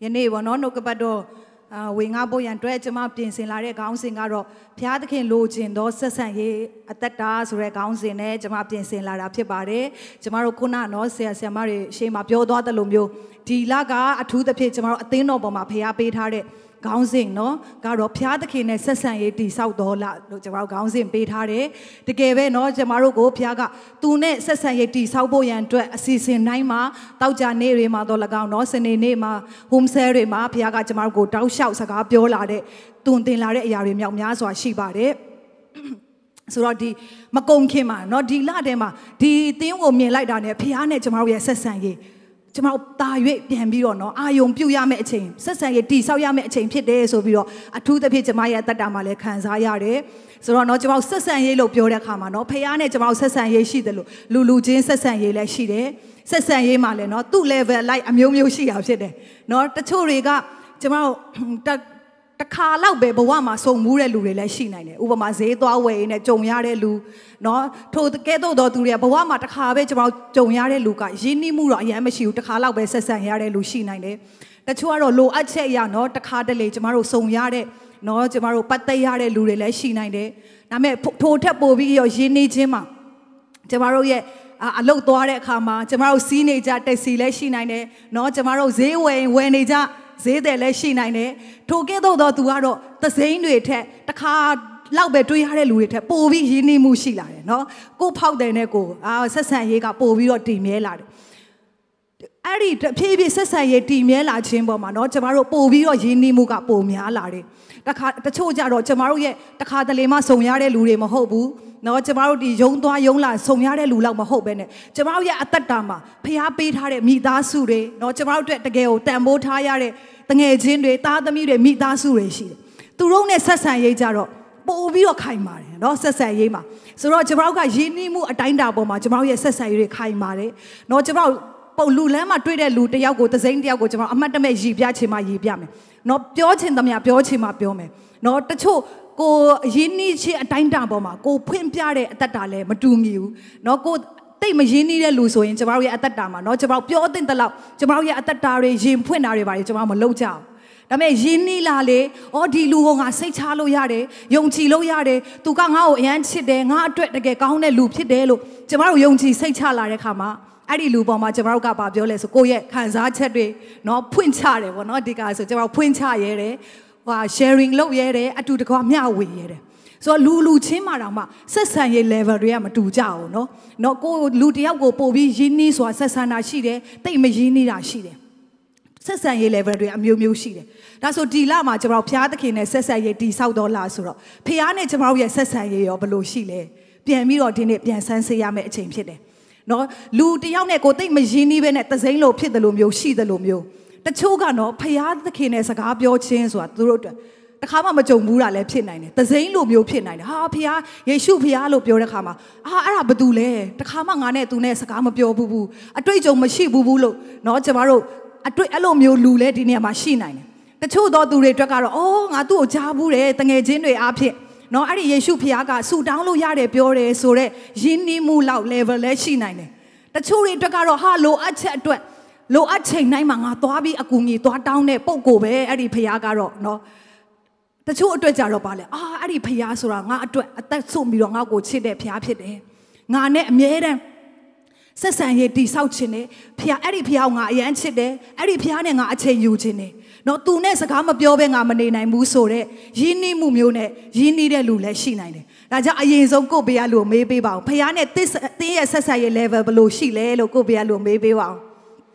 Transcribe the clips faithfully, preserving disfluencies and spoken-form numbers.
ယနေ့ဘောနော်နှုတ်ကပတ်တော်ဝေငါဖို့ရန်အတွက်ကျွန်မပြင်ဆင်လာတဲ့ခေါင်းစဉ်ကတော့ဘုရားသခင်လိုချင်သောဆက်ဆံရေးအသက်တာဆိုတဲ့ခေါင်းစဉ်နဲ့ကျွန်မပြင်ဆင်လာတာဖြစ်ပါတယ်ကျွန်မတို့ခုနနော်ဆရာဆရာမတွေရှေ့မှာပြောသွားတယ်လို့မျိုးဒီလကအထူးသဖြင့်ကျွန်မတို့အသင်းတော်ပေါ်မှာဘုရားပေးထားတဲ့ခေါင်းစဉ်နော်ကတော့ဘုရားသခင်နဲ့ဆက်ဆံရေးတည်ဆောက်တော်လာလို့ကျွန်တော်တို့ခေါင်းစဉ်ပေးထားတယ်တကယ်ပဲနော်ကျွန်တော်တို့ကိုဘုရားကသူနဲ့ဆက်ဆံရေးတည်ဆောက်ဖို့ရန်အတွက်အစီအစဉ်တိုင်းမှာတောက်ကြနေ့တွေမှာတော့၎င်းနော်စနေနေ့မှာ home sale တွေမှာဘုရားကကျွန်တော်တို့ကိုတောက်လျှောက်စကားပြောလာတဲ့တွင်တင်လာတဲ့အရာတွေမြောက်များစွာရှိပါတယ်ဆိုတော့ဒီမကုံခင်မှာနော်ဒီလထဲမှာဒီသင်းကိုမြင်လိုက်တာနဲ့ဘုရားနဲ့ကျွန်တော်တို့ရဲ့ဆက်ဆံရေးကျွန်တော်တာ၍ပြန်ပြီးတော့နော်အာယုံပြုတ်ရမယ့်အချိန်ဆက်ဆံရေးတည်ဆောက်ရမယ့်အချိန်ဖြစ်တယ်ဆိုပြီးတော့အထူးသဖြင့်ကျွန်မရဲ့အသက်တာမှာလည်းခံစားရတယ်ဆိုတော့နော်ကျွန်တော်ဆက်ဆံရေးလို့ပြောတဲ့အခါမှာနော်ဖခင်နဲ့ကျွန်တော်ဆက်ဆံရေးရှိတယ်လို့လူလူချင်းဆက်ဆံရေးလည်းရှိတယ်ဆက်ဆံရေးမှာလည်းနော်သူ့ level လိုက်အမျိုးမျိုးရှိတာဖြစ်တယ်နော်တချို့တွေကကျွန်တော်တခါလောက်ပဲဘဝမှာစုံမှုတဲ့လူတွေလည်းရှိနိုင်တယ်ဥပမာဈေးသွားဝယ်ရင်းနဲ့ကြုံရတဲ့လူနော်ထိုကဲ့သို့သောသူတွေကဘဝမှာတခါပဲကျွန်တော်ကြုံရတဲ့လူကရင်းနှီးမှုတော့အရင်မရှိဘူးတခါလောက်ပဲဆက်ဆံရတဲ့လူရှိနိုင်တယ်တချို့ကတော့လိုအပ်ချက်အရနော်တခါတလေကျွန်တော်တို့စုံရတဲ့နော်ကျွန်တော်တို့ပတ်သက်ရတဲ့လူတွေလည်းရှိနိုင်တယ်ဒါပေမဲ့ထိုထက်ပိုပြီးရောရင်းနှီးခြင်းမှာကျွန်တော်တို့ရဲ့အလုတ်သွားတဲ့အခါမှာကျွန်တော်တို့စီးနေကြတက်စီလည်းရှိနိုင်တယ်နော်ကျွန်တော်တို့ဈေးဝယ်ဝယ်နေကြဈေးတယ်လည်းရှိနိုင်တယ်ထိုကဲ့သို့သောသူကတော့သစိမ်းတွေထက်တခါလောက်ပဲတွေးရတဲ့လူတွေထက်ပိုပြီးရင်းနှီးမှုရှိလာတယ်နော်ကိုဖောက်တယ်နဲ့ကိုအာဆက်ဆံရေးကပိုပြီးတော့တည်မြဲလာတယ်အဲ့ဒီဖြည်းဖြည်းဆက်ဆံရေးတည်မြဲလာခြင်းပေါ်မှာနော်ကျမတို့ပိုပြီးတော့ရင်းနှီးမှုကပိုများလာတယ်တခါတချို့ကြတော့ကျမတို့ရဲ့တခါတလေမှစုံရတဲ့လူတွေမဟုတ်ဘူးနော်ကျမတို့ဒီယုံသွားယုံလာစုံရတဲ့လူလောက်မဟုတ်ပဲနဲ့ကျမတို့ရဲ့အသက်တာမှာဖျားပေးထားတဲ့မိသားစုတွေနော်ကျမတို့အတွက်တကယ်ကိုတန်ဖိုးထားရတဲ့တငယ်ချင်းတွေသားသမီးတွေမိသားစုတွေရှိတယ်သူတို့နဲ့ဆက်ဆံရေးကြတော့ပို့ပြီးတော့ခိုင်ပါတယ်เนาะဆက်ဆံရေးမှာဆိုတော့ကျွန်တော်တို့ကရင်းနှီးမှုအတိုင်းတာပေါ်မှာကျွန်တော်ရဲ့ဆက်ဆံရေးတွေခိုင်ပါတယ်เนาะကျွန်တော်ပုံလူလမ်းမှာတွေ့တဲ့လူတယောက်ကိုသစိမ်းတယောက်ကိုကျွန်တော်အမှတ်တမဲ့ရည်ပြချင်မှရည်ပြမယ်เนาะပြောချင်သမျှပြောချင်မှပြောမယ်เนาะတချို့ကိုရင်းနှီးခြင်းအတိုင်းတာပေါ်မှာကိုဖွင့်ပြတဲ့အသက်တာလည်းမတူညီဘူးเนาะကိုတိတ်မရင်းနှီးတဲ့လူဆိုရင်ကျွန်တော်ရဲ့အသက်တာမှာเนาะကျွန်တော်ပြောတဲ့တလောက်ကျွန်တော်ရဲ့အသက်တာတွေရင်ဖွင့်တာတွေပါတယ်ကျွန်တော်မလုပ်ကြဘူးဒါပေမဲ့ရင်းနှီးလာလေအော်ဒီလူကငါစိတ်ချလို့ရတယ်ယုံကြည်လို့ရတယ်သူကငါ့ကိုအယမ်းချစ်တယ်ငါအတွက်တကယ်ကောင်းတဲ့လူဖြစ်တယ်လို့ကျမတို့ယုံကြည်စိတ်ချလာတဲ့ခါမှာအဲ့ဒီလူပေါ်မှာကျမတို့ကပါပြောလဲဆိုကိုယ့်ရဲ့ခံစားချက်တွေเนาะဖွင့်ချတယ်ပေါ့เนาะဒီကဆိုကျမတို့ဖွင့်ချရဲတယ်ဟို sharing လုပ်ရဲတယ်အတူတကွမျှဝေရဲတယ်ဆိုတော့လူလူချင်းမှာတော့မှဆက်ဆံရေး level တွေကမတူကြဘူးเนาะเนาะကိုလူတယောက်ကိုပို့ပြီးရင်းနှီးစွာဆက်ဆံတာရှိတယ်တိတ်မရင်းနှီးတာရှိတယ်ဆက်ဆံရေး level တွေအမျိုးမျိုးရှိတယ်ဒါဆိုဒီလမှာကျွန်တော်ဘုရားသခင်နဲ့ဆက်ဆံရေးတည်ဆောက်တော်လာဆိုတော့ဘုရားနဲ့ကျွန်တော်ရဲ့ဆက်ဆံရေးရောဘယ်လိုရှိလဲပြန်ပြီးတော့ဒီနေ့ပြန်ဆန်းစစ်ရမယ့်အချိန်ဖြစ်တယ်နော်လူတယောက်နဲ့ကိုသိမရင်းနှီးပဲနဲ့သစိမ်းလို့ဖြစ်တယ်လို့မျိုးရှိတယ်လို့မျိုးတချို့ကတော့ဘုရားသခင်နဲ့စကားပြောခြင်းဆိုတာသူတို့အတွက်တခါမှမကြုံဘူးတာလည်းဖြစ်နိုင်တယ်သစိမ်းလိုမျိုးဖြစ်နိုင်တယ်ဟာဘုရားယေရှုဘုရားလို့ပြောတဲ့ခါမှာအာအဲ့ဒါဘာတူလဲတခါမှငါနဲ့သူနဲ့စကားမပြောဘူးဘူးအတွေ့အကြုံမရှိဘူးဘူးလို့နော်ကျွန်တော်တို့အတွေ့အဲ့လိုမျိုးလူလဲဒီနေရာမှာရှိနိုင်တယ်တချို့သောသူတွေအတွက်ကတော့အော်ငါသူ့ကိုကြားဘူးတယ်တငယ်ချင်းတွေအားဖြင့်နော်အဲ့ဒီယေရှုဖခင်ကဆူတောင်းလို့ရတယ်ပြောတယ်ဆိုတော့ယဉ်နီးမှုလောက် level လဲရှိနိုင်တယ်တချို့တွေအတွက်ကတော့ဟာလိုအပ်ချက်အတွက်လိုအပ်ချိန်တိုင်းမှာငါသွားပြီးအကူအညီသွားတောင်းတဲ့ပုံကိုပဲအဲ့ဒီဖခင်ကတော့နော်တချို့အတွက်ကြတော့ပါလေအာအဲ့ဒီဖခင်ဆိုတာငါအတွက်အသက်ဆုံးပြီးတော့ငါ့ကိုချစ်တဲ့ဖခင်ဖြစ်တယ်ငါနဲ့အမြဲတမ်းဆက်ဆံရေးတိဆောက်ခြင်းနဲ့ဖခင်အဲ့ဒီဖခင်ငါအရန်ချစ်တယ်အဲ့ဒီဖခင်နဲ့ငါအချိန်ယူခြင်းနဲ့နော်သူနဲ့စကားမပြောဘဲငါမနေနိုင်ဘူးဆိုတော့ရင်းနှီးမှုမျိုးနဲ့ရင်းနှီးတဲ့လူလည်းရှိနိုင်တယ်ဒါကြောင့်အရင်ဆုံးကိုယ့်ဘေးကလူကိုမေးပေးပါအောင်ဖခင်နဲ့တင်းရဲ့ဆက်ဆံရေး level ဘယ်လိုရှိလဲလို့ကိုယ့်ဘေးကလူမေးပေးပါအောင်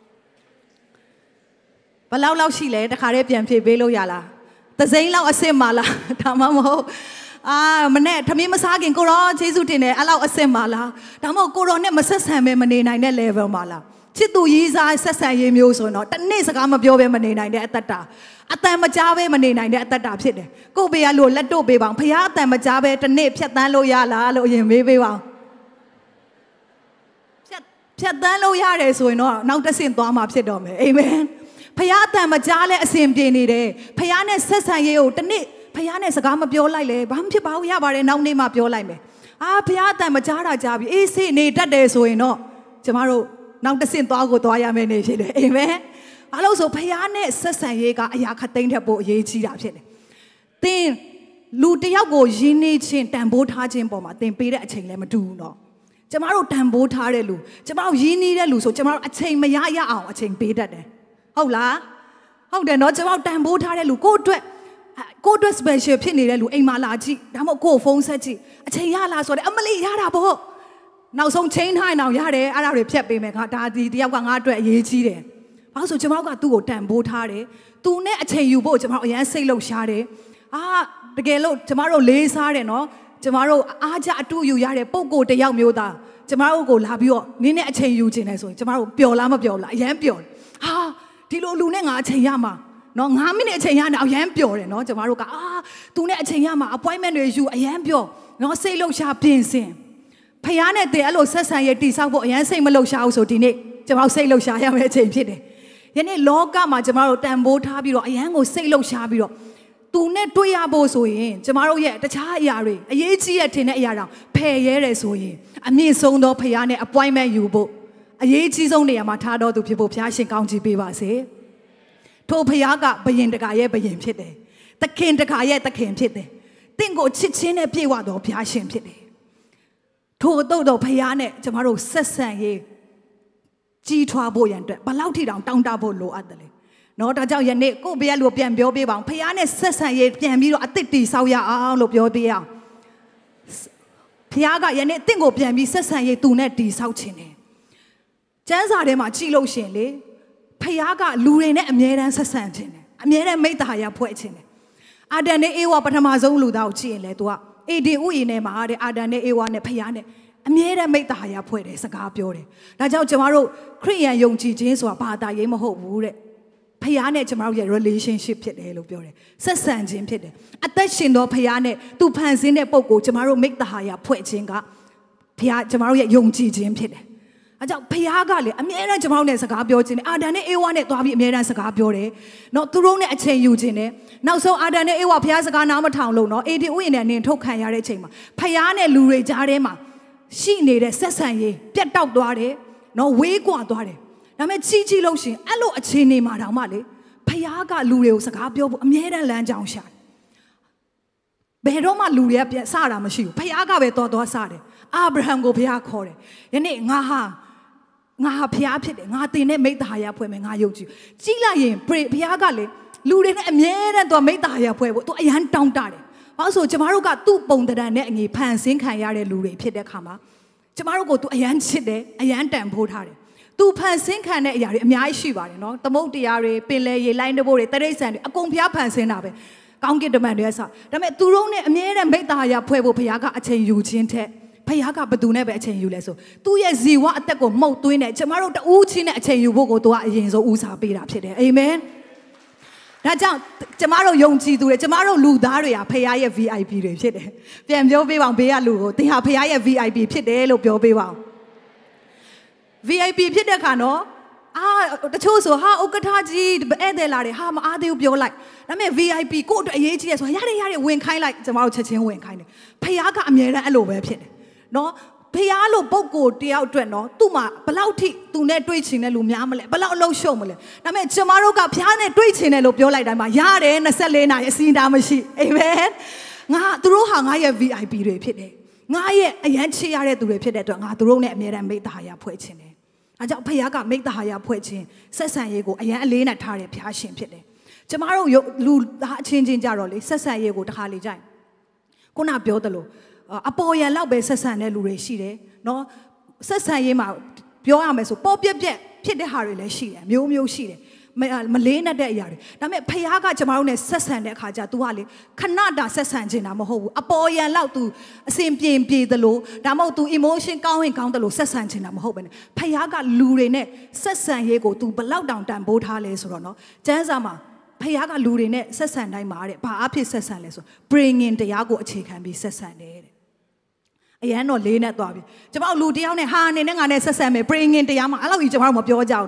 ဘယ်လောက်လောက်ရှိလဲတခါတည်းပြန်ဖြေပေးလို့ရလားသစိမ်းလောက်အစ်စ်မလားဒါမှမဟုတ်အာမနဲ့ထမင်းမစားခင်ကိုရောယေရှုတင်တယ်အဲ့လောက်အစ်စ်မလားဒါမှမဟုတ်ကိုရောနဲ့မဆက်ဆံပဲမနေနိုင်တဲ့ level မှာလားချစ်သူရေးစားဆက်ဆံရေးမျိုးဆိုတော့တနေ့စကားမပြောဘဲမနေနိုင်တဲ့အတ္တတာအတန်မကြားဘဲမနေနိုင်တဲ့အတ္တတာဖြစ်တယ်ကို့ဘေးကလို့လက်တို့ပေးပါအောင်ဖခင်အတန်မကြားဘဲတနေ့ဖြတ်တန်းလို့ရလားလို့အရင်မေးပေးပါအောင်ဖြတ်ဖြတ်တန်းလို့ရတယ်ဆိုရင်တော့နောက်တစ်ဆင့်သွားမှာဖြစ်တော့မယ်အာမင်ဖခင်အတန်မကြားလဲအစဉ်ပြေနေတယ်ဖခင်နဲ့ဆက်ဆံရေးကိုတနေ့ဖခင်နဲ့စကားမပြောလိုက်လဲဘာမှဖြစ်ပါဘူးရပါတယ်နောက်နေ့မှပြောလိုက်မယ်အာဖခင်အတန်မကြားတာကြားပြီအေးစိနေတတ်တယ်ဆိုရင်တော့ကျမတို့နောက်တစ်ဆင့်သွားကိုသွားရမယ်နေဖြစ်တယ်အာမင်ဖဘာလို့ဆိုဖျားနဲ့ဆက်ဆံရေးကအရာခတ်သိမ်းတဲ့ပို့အရေးကြီးတာဖြစ်တယ်သင်လူတယောက်ကိုယဉ်နေခြင်းတန်ဖိုးထားခြင်းပေါ်မှာသင်ပေးတဲ့အချိန်လည်းမတူဘူးနော်ကျမတို့တန်ဖိုးထားတဲ့လူကျမတို့ယဉ်နေတဲ့လူဆိုကျမတို့အချိန်မရရအောင်အချိန်ပေးတတ်တယ်ဟုတ်လားဟုတ်တယ်နော်ကျမတို့တန်ဖိုးထားတဲ့လူကိုအတွက်ကိုအတွက် special ဖြစ်နေတဲ့လူအိမ်မှာလာကြည့်ဒါမှမဟုတ်ကိုဖုန်းဆက်ကြည့်အချိန်ရလားဆိုတော့အမလေးရတာပေါ့နောက်ဆုံးချိန်ထားရင်တော့ရတယ်အဲ့ဒါတွေဖြတ်ပေးမယ်ငါဒါဒီတယောက်ကငါအတွက်အရေးကြီးတယ်ဘာလို့ဆိုကျမတို့ကသူ့ကိုတန်ဖိုးထားတယ်သူနဲ့အချိန်ယူဖို့ကျမတို့အရန်စိတ်လှုပ်ရှားတယ်အာတကယ်လို့ကျမတို့လေးစားတယ်နော်ကျမတို့အားကြအတူယူရတဲ့ပုံကိုတယောက်မျိုးသားကျမတို့ကိုလာပြီးတော့နင်းနဲ့အချိန်ယူခြင်းလဲဆိုရင်ကျမတို့ပျော်လားမပျော်လားအရန်ပျော်ဟာဒီလိုလူနဲ့ငါအချိန်ရမှာနော်ငါးမိနစ်အချိန်ရနေအရန်ပျော်တယ်နော်ကျမတို့ကအာသူနဲ့အချိန်ရမှာ appointment တွေယူအရန်ပျော်နော်စိတ်လှုပ်ရှားပြင်ဆင်ဖယားနဲ့တင်အဲ့လိုဆက်ဆံရေးတိဆောက်ဖို့အရန်စိတ်မလှုပ်ရှားဘူးဆိုဒီနေ့ကျမတို့စိတ်လှုပ်ရှားရမယ့်အချိန်ဖြစ်တယ်ယနေ့လောကမှာကျမတို့တန်ဖိုးထားပြီးတော့အရန်ကိုစိတ်လှုပ်ရှားပြီးတော့သူနဲ့တွေ့ရဖို့ဆိုရင်ကျမတို့ရဲ့တခြားအရာတွေအရေးကြီးတဲ့ထင်တဲ့အရာတော့ဖယ်ရဲတယ်ဆိုရင်အမြင့်ဆုံးသောဖယားနဲ့ appointment ယူဖို့အရေးကြီးဆုံးနေရာမှာထားတော်သူဖြစ်ဖို့ဘုရားရှင်ကောင်းချီးပေးပါစေထိုဖယားကဘယင်တကာရဲ့ဘယင်ဖြစ်တယ်သခင်တကာရဲ့သခင်ဖြစ်တယ်တင့်ကိုချစ်ချင်းနဲ့ပြေဝတော်ဘုရားရှင်ဖြစ်တယ်ထို့တော့တော့ဖယားနဲ့ကျမတို့ဆက်ဆံရေးကြီးထွားဖို့ရန်အတွက်ဘလောက်ထိတောင်တောင်းတဖို့လိုအပ်တယ်လေနော်ဒါကြောင့်ယနေ့ကိုယ့်ဘယ်လိုပြန်ပြောပေးပါအောင်ဖယားနဲ့ဆက်ဆံရေးပြန်ပြီးတော့အသစ်တည်ဆောက်ရအောင်လို့ပြောပေးအောင်ဖယားကယနေ့တင့်ကိုပြန်ပြီးဆက်ဆံရေးသူနဲ့တည်ဆောက်ခြင်းတယ်ကျမ်းစာထဲမှာကြည့်လို့ရှင်လေဖယားကလူတွေနဲ့အမြဲတမ်းဆက်ဆံခြင်းတယ်အမြဲတမ်းမိတ္တာရဖွဲ့ခြင်းတယ်အာဒန်နဲ့အေဝါပထမဆုံးလူသားကိုကြည့်ရင်လေ तू ကအေဒီဥယျာဉ်ထဲမှာတဲ့အာဒန်နဲ့အေဝါနဲ့ဖယားနဲ့အမြဲတမ်းမိတ္တာရဖွဲ့တယ်စကားပြောတယ်ဒါကြောင့်ကျမတို့ခရစ်ယာန်ယုံကြည်ခြင်းဆိုတာဘာသာရေးမဟုတ်ဘူးတဲ့ဖယားနဲ့ကျမတို့ရဲ့ relationship ဖြစ်တယ်လို့ပြောတယ်ဆက်ဆံခြင်းဖြစ်တယ်အသက်ရှင်သောဖယားနဲ့သူဖန်ဆင်းတဲ့ပုံကိုကျမတို့မိတ္တာရဖွဲ့ခြင်းကဖယားကျမတို့ရဲ့ယုံကြည်ခြင်းဖြစ်တယ်အဲကြောင့်ဖယားကလေအမြဲတမ်းကျမတို့နဲ့စကားပြောခြင်းနဲ့အာဒန်နဲ့အေဝါနဲ့တွားပြီးအမြဲတမ်းစကားပြောတယ်နော်သူတို့နဲ့အချိန်ယူခြင်းနဲ့နောက်ဆုံးအာဒန်နဲ့အေဝါဖယားစကားနားမထောင်လို့နော်အေဒီဥယျာဉ်နဲ့နင်ထုတ်ခံရတဲ့အချိန်မှာဖယားနဲ့လူတွေကြားထဲမှာရှိနေတဲ့ဆက်ဆံရေးပြတ်တောက်သွားတယ်နော်ဝေးကွာသွားတယ်ဒါပေမဲ့ချီချီလို့ရှင်အဲ့လိုအခြေအနေမှာတောင်မှလေဖယားကလူတွေကိုစကားပြောဖို့အမြဲတမ်းလမ်းကြောင်းရှာတယ်ဘယ်တော့မှလူတွေကပြန်စတာမရှိဘူးဖယားကပဲတော်တော်စတယ်အာဗြဟံကိုဖယားခေါ်တယ်ယနေ့ငါဟာငါဟာဖယားဖြစ်တယ်ငါတင်နဲ့မိတ္တာရဖွဲ့မယ်ငါယုံကြည်ကြည့်လိုက်ရင်ဖယားကလေလူတွေနဲ့အမြဲတမ်းသူမိတ္တာရဖွဲ့ဖို့သူအရန်တောင်းတတယ်ဘာလို့ဆိုကျမတို့ကသူ့ပုံတံတန်နဲ့အငြိဖန်ဆင်းခံရတဲ့လူတွေဖြစ်တဲ့ခါမှာကျမတို့ကိုသူအရန်ချစ်တယ်အရန်တန်ဖိုးထားတယ်သူဖန်ဆင်းခံတဲ့အရာတွေအများကြီးရှိပါတယ်နော်သမုတ်တရားတွေပင်လယ်ရေလိုင်းတဘိုးတွေတရိတ်ဆန်တွေအကုန်ဖျားဖန်ဆင်းတာပဲကောင်းကင်တမန်တွေဆာဒါပေမဲ့သူတို့နဲ့အမြဲတမ်းမိတ္တာရဖွဲ့ဖို့ဘုရားကအချိန်ယူခြင်းတဲ့ဘုရားကဘသူနဲ့ပဲအချိန်ယူလဲဆိုသူ့ရဲ့ဇီဝအသက်ကိုမှုတ်သွင်းတယ်ကျမတို့တဦးချင်းနဲ့အချိန်ယူဖို့ကိုသူကအရင်ဆုံးဦးစားပေးတာဖြစ်တယ်အာမင်ဒါကြောင့်ကျမတို့ယုံကြည်သူတွေကျမတို့လူသားတွေဟာဖခင်ရဲ့ V I P တွေဖြစ်တယ်ပြန်ပြောပေးပါအောင်ဘေးကလူကိုသင်ဟာဖခင်ရဲ့ V I P ဖြစ်တယ်လို့ပြောပေးပါအောင် V I P ဖြစ်တဲ့ခါနော်အာတချို့ဆိုဟာဥက္ကဋ္ဌကြီးဧည့်သည်လာတယ်ဟာမအားသေးဘူးပြောလိုက်ဒါပေမဲ့ V I P ကိုယ့်အတွက်အရေးကြီးတယ်ဆိုရရရဝင်ခိုင်းလိုက်ကျမတို့ချက်ချင်းဝင်ခိုင်းတယ်ဖခင်ကအမြဲတမ်းအဲ့လိုပဲဖြစ်တယ်နော်ဖះလို့ပုံကိုတယောက်အတွက်နော်သူ့မှာဘလောက်ထိသူနဲ့တွေ့ချင်တဲ့လူများမလဲဘလောက်အလုံးရှုံမလဲဒါပေမဲ့ကျမတို့ကဖះနဲ့တွေ့ချင်တယ်လို့ပြောလိုက်တိုင်းမှာရတယ်ยี่สิบสี่နာရီအစီအတာမရှိအာမင်ငါသူတို့ဟာငါရဲ့ V I P တွေဖြစ်တယ်ငါရဲ့အရန်ချစ်ရတဲ့သူတွေဖြစ်တဲ့အတွက်ငါသူတို့နဲ့အမြဲတမ်းမိတ္တာဟာရဖွဲ့ခြင်းတယ်အဲကြောင့်ဖះကမိတ္တာဟာရဖွဲ့ခြင်းဆက်ဆံရေးကိုအရန်အလေးနဲ့ထားတဲ့ဖះရှင်ဖြစ်တယ်ကျမတို့လူသားအချင်းချင်းကြတော့လေဆက်ဆံရေးကိုတစ်ခါလေကြိုက်ခုနပြောသလိုအပေါ်ရန်လောက်ပဲဆက်ဆံတဲ့လူတွေရှိတယ်နော်ဆက်ဆံရေးမှာပြောရမယ်ဆိုပေါ်ပြက်ပြက်ဖြစ်တဲ့ဟာတွေလည်းရှိတယ်မျိုးမျိုးရှိတယ်မလေးနဲ့တဲ့အရာတွေဒါပေမဲ့ဖះကကျမတို့နဲ့ဆက်ဆံတဲ့အခါကျ तू ကလေခဏတာဆက်ဆံနေတာမဟုတ်ဘူးအပေါ်ရန်လောက် तू အစဉ်ပြေပြေသလိုဒါမှမဟုတ် तू emotion ကောင်းရင်ကောင်းတယ်လို့ဆက်ဆံနေတာမဟုတ်ဘဲနဲ့ဖះကလူတွေနဲ့ဆက်ဆံရေးကို तू ဘလောက်တောင်တန်ဖိုးထားလဲဆိုတော့နော်ကျမ်းစာမှာဖះကလူတွေနဲ့ဆက်ဆံတိုင်းမှာတဲ့ဘာအဖြစ်ဆက်ဆံလဲဆို bringing တရားကိုအခြေခံပြီးဆက်ဆံတယ်တဲ့အရန်တော့လေးနဲ့သွားပြီကျမတို့လူတယောက်နဲ့ဟာအနေနဲ့ငါနဲ့ဆက်ဆက်မယ် bringing တရားမှာအဲ့လိုကြီးကျမတို့မပြောကြအောင်နော်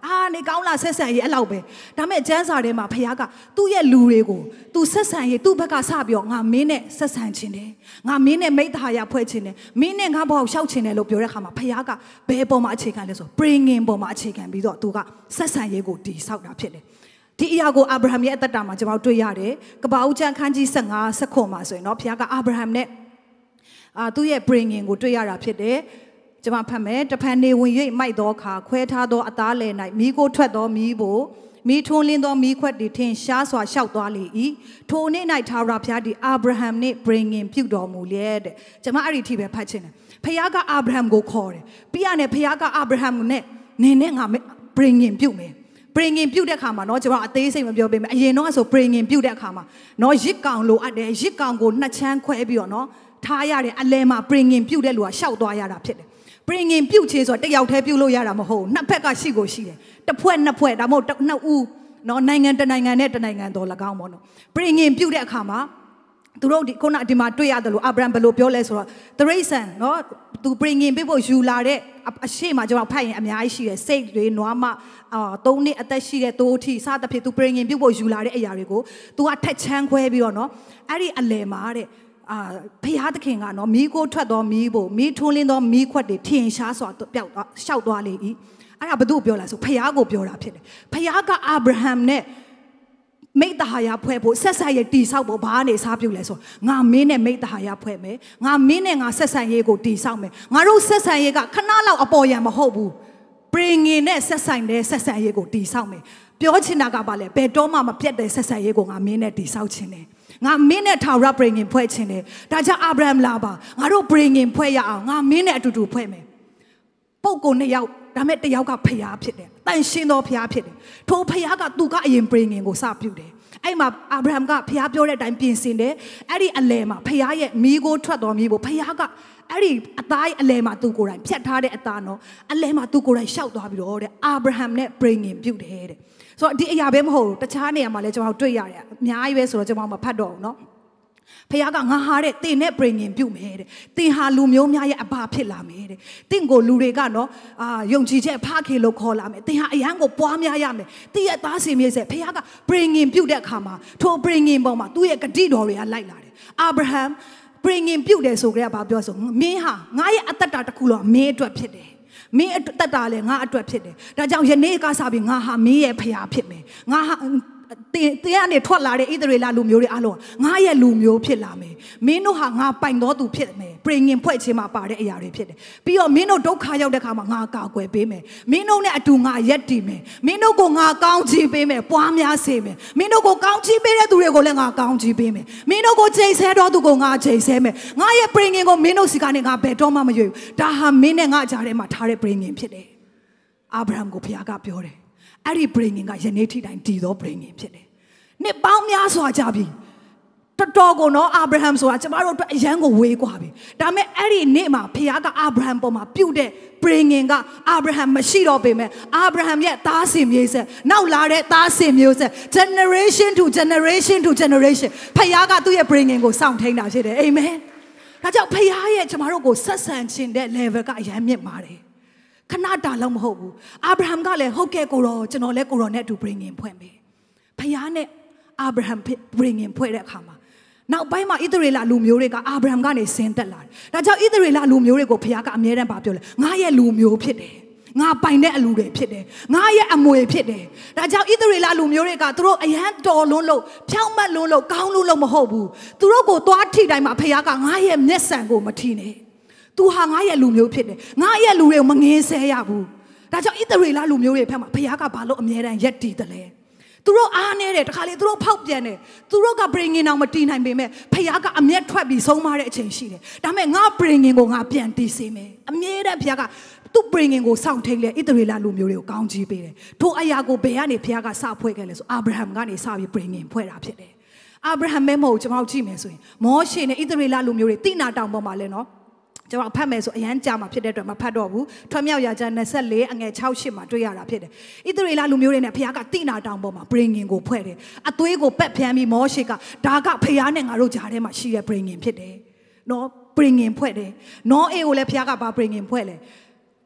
အာနေကောင်းလားဆက်ဆံရေးအဲ့လောက်ပဲဒါမဲ့ကျမ်းစာထဲမှာဖခင်ကသူ့ရဲ့လူတွေကိုသူဆက်ဆံရေးသူ့ဘက်ကစပြီးတော့ငါမင်းနဲ့ဆက်ဆံခြင်းတယ်ငါမင်းနဲ့မိသားရဖွဲ့ခြင်းတယ်မင်းနဲ့ငါဘောက်ရှောက်ခြင်းတယ်လို့ပြောတဲ့အခါမှာဖခင်ကဘယ်ပေါ်မှာအခြေခံလဲဆို bringing ပေါ်မှာအခြေခံပြီးတော့သူကဆက်ဆံရေးကိုတည်ဆောက်တာဖြစ်တယ်ဒီအရာကိုအာဗြဟံရဲ့အသက်တာမှာကျွန်တော်တွေ့ရတယ်ကပ္ပဦးကျမ်းခန်းကြီးဆယ့်ငါ ဆယ့်ခုမှာဆိုရင်တော့ဖခင်ကအာဗြဟံနဲ့အာသူ့ရဲ့ bringing ကိုတွေ့ရတာဖြစ်တယ်ကျွန်မဖတ်မယ်တဖန်နေဝင်၍မိုက်သောအခါခွဲထားသောအသားလယ်၌မိကိုထွက်သောမိဖို့မိထွန်းလင်းသောမိခွက်တွေထင်ရှားစွာရှောက်သွားလေ၏ထိုနေ့၌ထာဝရဘုရားသည်အာဗြဟံနှင့် bringing ပြုတော်မူလျက်တဲ့ကျွန်မအဲ့ဒီအထိပဲဖတ်ချင်တယ်ဖခင်ကအာဗြဟံကိုခေါ်တယ်ပြီးရတယ်ဖခင်ကအာဗြဟံနဲ့နင်းနဲ့ငါ bringing ပြုမယ် bringing ပြုတဲ့အခါမှာเนาะကျွန်တော်အသေးစိတ်မပြောပေးမယ်အရင်တော့ဆို bringing ပြုတဲ့အခါမှာเนาะရစ်ကောင်လိုအပ်တယ်ရစ်ကောင်ကိုနှစ်ချမ်းခွဲပြီးတော့เนาะထားရတယ်အလဲမှာ bringing ပြုတဲ့လူကရှောက်သွားရတာဖြစ်တယ်bringing ပြုတ်ချင်းဆိုတော့တယောက်တည်းပြုတ်လို့ရတာမဟုတ်ဘူးနှစ်ဖက်ကရှိကိုရှိတယ်တစ်ဖွဲ့နှစ်ဖွဲ့ဒါမှမဟုတ်နှစ်ဦးเนาะနိုင်ငံတနိုင်ငံနဲ့တနိုင်ငံတော်၎င်းပေါ့နော် bringing ပြုတ်တဲ့အခါမှာသူတို့ဒီခုနဒီမှာတွေ့ရတယ်လို့အာဗြဟံဘယ်လိုပြောလဲဆိုတော့တရိษံเนาะသူ bringing ပြဖို့ယူလာတဲ့အရှိမကျွန်တော်ဖတ်ရင်အများကြီးရှိတယ်စိတ်တွေနွားမအာသုံးနှစ်အသက်ရှိတဲ့တိုးထီစသဖြင့်သူ bringing ပြဖို့ယူလာတဲ့အရာတွေကိုသူကထက်ချမ်းခွဲပြီးတော့เนาะအဲ့ဒီအလယ်မှာတဲ့အာဖျားသခင်ကနော်မီးကိုထွက်တော်မီးဖို့မီးထွန်းလင်းသောမီးခွက်တွေထင်ရှားစွာပျောက်သွားရှောက်သွားလေ၏အဲ့ဒါဘု து ပြောလာဆိုဖျားကိုပြောတာဖြစ်တယ်ဖျားကအာဗြဟံနဲ့မိတ္တဟာယဖွဲ့ဖို့ဆက်ဆက်ရေးတီဆောက်ဖို့ဘာနေစားပြုလဲဆိုငါမင်းနဲ့မိတ္တဟာယဖွဲ့မယ်ငါမင်းနဲ့ငါဆက်ဆံရေးကိုတီဆောက်မယ်ငါတို့ဆက်ဆံရေးကခဏလောက်အပေါ်ရံမဟုတ်ဘူး bringing နဲ့ဆက်ဆံတဲ့ဆက်ဆံရေးကိုတီဆောက်မယ်ပြောချင်တာကဘာလဲဘယ်တော့မှမပြတ်တဲ့ဆက်ဆံရေးကိုငါမင်းနဲ့တီဆောက်ခြင်းတယ်ငါမင်းနဲ့ထာဝရ bringing ဖွဲ့ခြင်းတယ်ဒါကြောင့်အာဗြဟံလာပါငါတို့ bringing ဖွဲ့ရအောင်ငါမင်းနဲ့အတူတူဖွဲ့မယ်ပုပ်ကိုနှစ်ယောက်ဒါမဲ့တယောက်ကဖျားဖြစ်တယ်တန်ရှင်းသောဖျားဖြစ်တယ်ထိုဖျားကသူကအရင် bringing ကိုစပြုတယ်အဲ့မှာအာဗြဟံကဖျားပြောတဲ့အတိုင်းပြင်ဆင်တယ်အဲ့ဒီအလယ်မှာဖျားရဲ့မိကိုထွက်တော်မိဖို့ဖျားကအဲ့ဒီအသားအလယ်မှာသူကိုယ်တိုင်ဖြတ်ထားတဲ့အသားနော်အလယ်မှာသူကိုယ်တိုင်ရှောက်သွားပြီးတော့တဲ့အာဗြဟံနဲ့ bringing ပြုတယ်တဲ့ဆိုတော့ဒီအရာပဲမဟုတ်ဘူးတခြားနေရာမှာလည်းကျွန်တော်တွေ့ရတယ်အများကြီးပဲဆိုတော့ကျွန်တော်မဖတ်တော့ဘူးเนาะဖခင်ကငါဟာတဲ့တင်နဲ့ bringing ပြုမယ်တဲ့တင်ဟာလူမျိုးများရဲ့အဘဖြစ်လာမယ်တဲ့တင့်ကိုလူတွေကနော်အာယုံကြည်ချက်ဖခင်လို့ခေါ်လာမယ်တင်ဟာအရန်ကိုပွားများရမယ်တင်ရဲ့သားစင်မြေဆက်ဖခင်က bringing ပြုတဲ့အခါမှာထို bringing ပေါ်မှာသူ့ရဲ့ဂတိတော်တွေကလိုက်လာတယ်အာဗြဟံ bringing ပြုတယ်ဆိုကြတဲ့ဘာပြောဆိုမင်းဟာငါရဲ့အသက်တာတစ်ခုလုံးမင်းအတွက်ဖြစ်တယ်မင်းအသက်တာလည်းငါအတွက်ဖြစ်တယ်ဒါကြောင့်ယနေ့ကစပြီးငါဟာမင်းရဲ့ဖခင်ဖြစ်မယ်ငါဟာတင်တင်ကနေထွက်လာတဲ့ဣသရေလလူမျိုးတွေအားလုံးငါရဲ့လူမျိုးဖြစ်လာမယ်မင်းတို့ဟာငါပိုင်တော်သူဖြစ်မယ် bringing ဖွဲ့ခြင်းမှာပါတဲ့အရာတွေဖြစ်တယ်ပြီးတော့မင်းတို့ဒုက္ခရောက်တဲ့ခါမှာငါကာကွယ်ပေးမယ်မင်းတို့နဲ့အတူငါရက်တည်မယ်မင်းတို့ကိုငါကောင်းချီးပေးမယ်ပွားများစေမယ်မင်းတို့ကိုကောင်းချီးပေးတဲ့သူတွေကိုလည်းငါကောင်းချီးပေးမယ်မင်းတို့ကိုချိန်ဆတော်သူကိုငါချိန်ဆမယ်ငါရဲ့ bringing ကိုမင်းတို့စီကနေငါဘယ်တော့မှမရွေဘူးဒါဟာမင်းနဲ့ငါကြားထဲမှာထားတဲ့ bringing ဖြစ်တယ်အာဗြဟံကိုဘုရားကပြောတယ်အဲ့ဒီ bringing ကယနေ့ထိတိုင်တည်သော bringing ဖြစ်တယ်နှစ်ပေါင်းများစွာကြာပြီတော်တော်ကိုနော်အာဗြဟံဆိုတာကျမတို့အတွက်အရန်ကိုဝေးกว่าပြီဒါပေမဲ့အဲ့ဒီနေ့မှာဖခင်ကအာဗြဟံပေါ်မှာပြုတ်တဲ့ bringing ကအာဗြဟံမရှိတော့ပေမဲ့အာဗြဟံရဲ့သားစင်မျိုးဆက်နောက်လာတဲ့သားစင်မျိုးဆက် generation to generation to generation ဖခင်ကသူ့ရဲ့ bringing ကိုစောင့်ထိန်တာဖြစ်တယ်အာမင်ဒါကြောင့်ဖခင်ရဲ့ကျမတို့ကိုဆက်ဆံခြင်းတဲ့ level ကအရန်မြင့်ပါတယ်ခဏတာလောက်မဟုတ်ဘူးအာဗြဟံကလည်းဟုတ်ကဲ့ကိုရောကျွန်တော်လည်းကိုရောနဲ့အတူ bringing ဖွဲ့မယ်ဖခင်နဲ့အာဗြဟံ bringing ဖွဲ့တဲ့အခါမှာနောက်ပိုင်းမှာဣသရေလလူမျိုးတွေကအာဗြဟံကနေဆင်းသက်လာတယ်။ဒါကြောင့်ဣသရေလလူမျိုးတွေကိုဘုရားကအမြဲတမ်းပြောလဲငါရဲ့လူမျိုးဖြစ်တယ်။ငါပိုင်တဲ့အလူတွေဖြစ်တယ်။ငါရဲ့အမွေဖြစ်တယ်။ဒါကြောင့်ဣသရေလလူမျိုးတွေကသူတို့အယံတော်လွန်းလို့ဖြောင့်မတ်လွန်းလို့ကောင်းလို့လို့မဟုတ်ဘူး။သူတို့ကိုသွားထိတိုင်းမှာဘုရားကငါရဲ့မျက်စံကိုမထိနဲ့။ तू ဟာငါရဲ့လူမျိုးဖြစ်တယ်။ငါရဲ့လူတွေကိုမငင်းဆဲရဘူး။ဒါကြောင့်ဣသရေလလူမျိုးတွေဖက်မှာဘုရားကဘာလို့အမြဲတမ်းယက်တည်တယ်လဲ။သူတို့အားနေတယ်တခါလေသူတို့ဖောက်ပြန်တယ်သူတို့က bringing အောင်မတီးနိုင်ပေမဲ့ဖခင်ကအမျက်ထွက်ပြီးဆုံးမတဲ့အချိန်ရှိတယ်ဒါပေမဲ့ငါ bringing ကိုငါပြန်တီးစေမယ်အမြဲတမ်းဖခင်ကသူ့ bringing ကိုစောင့်ထိန်လေဣသရေလလူမျိုးတွေကိုကောင်းချီးပေးတယ်ထို့အရာကိုဘယ်ကနေဖခင်ကစဖွဲ့ခဲ့လဲဆိုအာဗြဟံကနေစပြီး bringing ဖွဲ့တာဖြစ်တယ်အာဗြဟံမဲမဟုတ်ကျွန်တော်ကြည့်မယ်ဆိုရင်မောရှေနဲ့ဣသရေလလူမျိုးတွေတိနာတောင်ပေါ်မှာလဲနော်ကျွန်တော်ဖတ်မယ်ဆိုအရန်ကြာမှာဖြစ်တဲ့အတွက်မဖတ်တော့ဘူးထွတ်မြောက်ရာကျမ်း၂၄အငယ်၆ ၈မှာတွေ့ရတာဖြစ်တယ်ဣသရေလလူမျိုးတွေနဲ့ဖခင်ကတိနာတောင်ပေါ်မှာ bringing ကိုဖွဲ့တယ်အသွေးကိုပက်ဖြန်းပြီးမောရှေကဒါကဖခင်နဲ့ငါတို့ဂျာထဲမှာရှိတဲ့ bringing ဖြစ်တယ်နော် bringing ဖွဲ့တယ်နော်အေကိုလည်းဖခင်ကဘာ bringing ဖွဲ့လဲ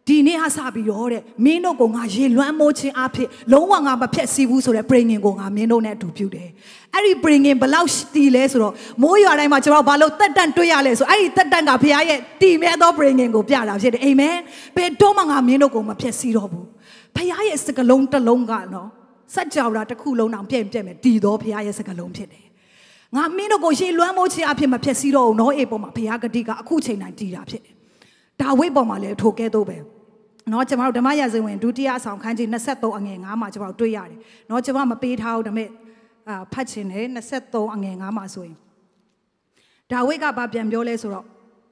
ဒီနေ့ဟာစပြီးတော့တဲ့မင်းတို့ကငါရေလွှမ်းမိုးခြင်းအဖြစ်လုံးဝငါမဖြတ်စည်းဘူးဆိုတဲ့ bringing ကိုငါမင်းတို့နဲ့အတူပြုတယ်အဲ့ဒီ bringing ဘလောက်တီလဲဆိုတော့မိုးရွာတိုင်းမှာကျွန်တော်ဘာလို့တက်တန့်တွေ့ရလဲဆိုအဲ့ဒီတက်တန့်ကဘုရားရဲ့တီမဲသော bringing ကိုပြတာဖြစ်တယ်အာမင်ဘယ်တော့မှငါမင်းတို့ကိုမဖြတ်စည်းတော့ဘူးဘုရားရဲ့စကားလုံးတစ်လုံးကနော်စัจ java တစ်ခုလုံးတောင်ပြည့်ပြည့်မယ်တီသောဘုရားရဲ့စကားလုံးဖြစ်တယ်ငါမင်းတို့ကိုရေလွှမ်းမိုးခြင်းအဖြစ်မဖြတ်စည်းတော့ဘူးနော်အေးပေါ်မှာဘုရားဂတိကအခုချိန်တိုင်းတီတာဖြစ်တယ်ဒါဝိတ်ပေါ်မှာလည်းထိုကဲတော့ပဲနော်ကျွန်တော်တို့ဓမ္မရာဇဝင်ဒုတိယဆောင်ခန်းကြီးtwenty-threeအငယ်fiveမှာကျွန်တော်တို့တွေ့ရတယ်နော်ကျွန်တော်မပေးထားဘူးဒါပေမဲ့အာဖတ်ချင်တယ်twenty-threeအငယ်fiveမှာဆိုရင်ဒါဝိတ်ကဘာပြန်ပြောလဲဆိုတော့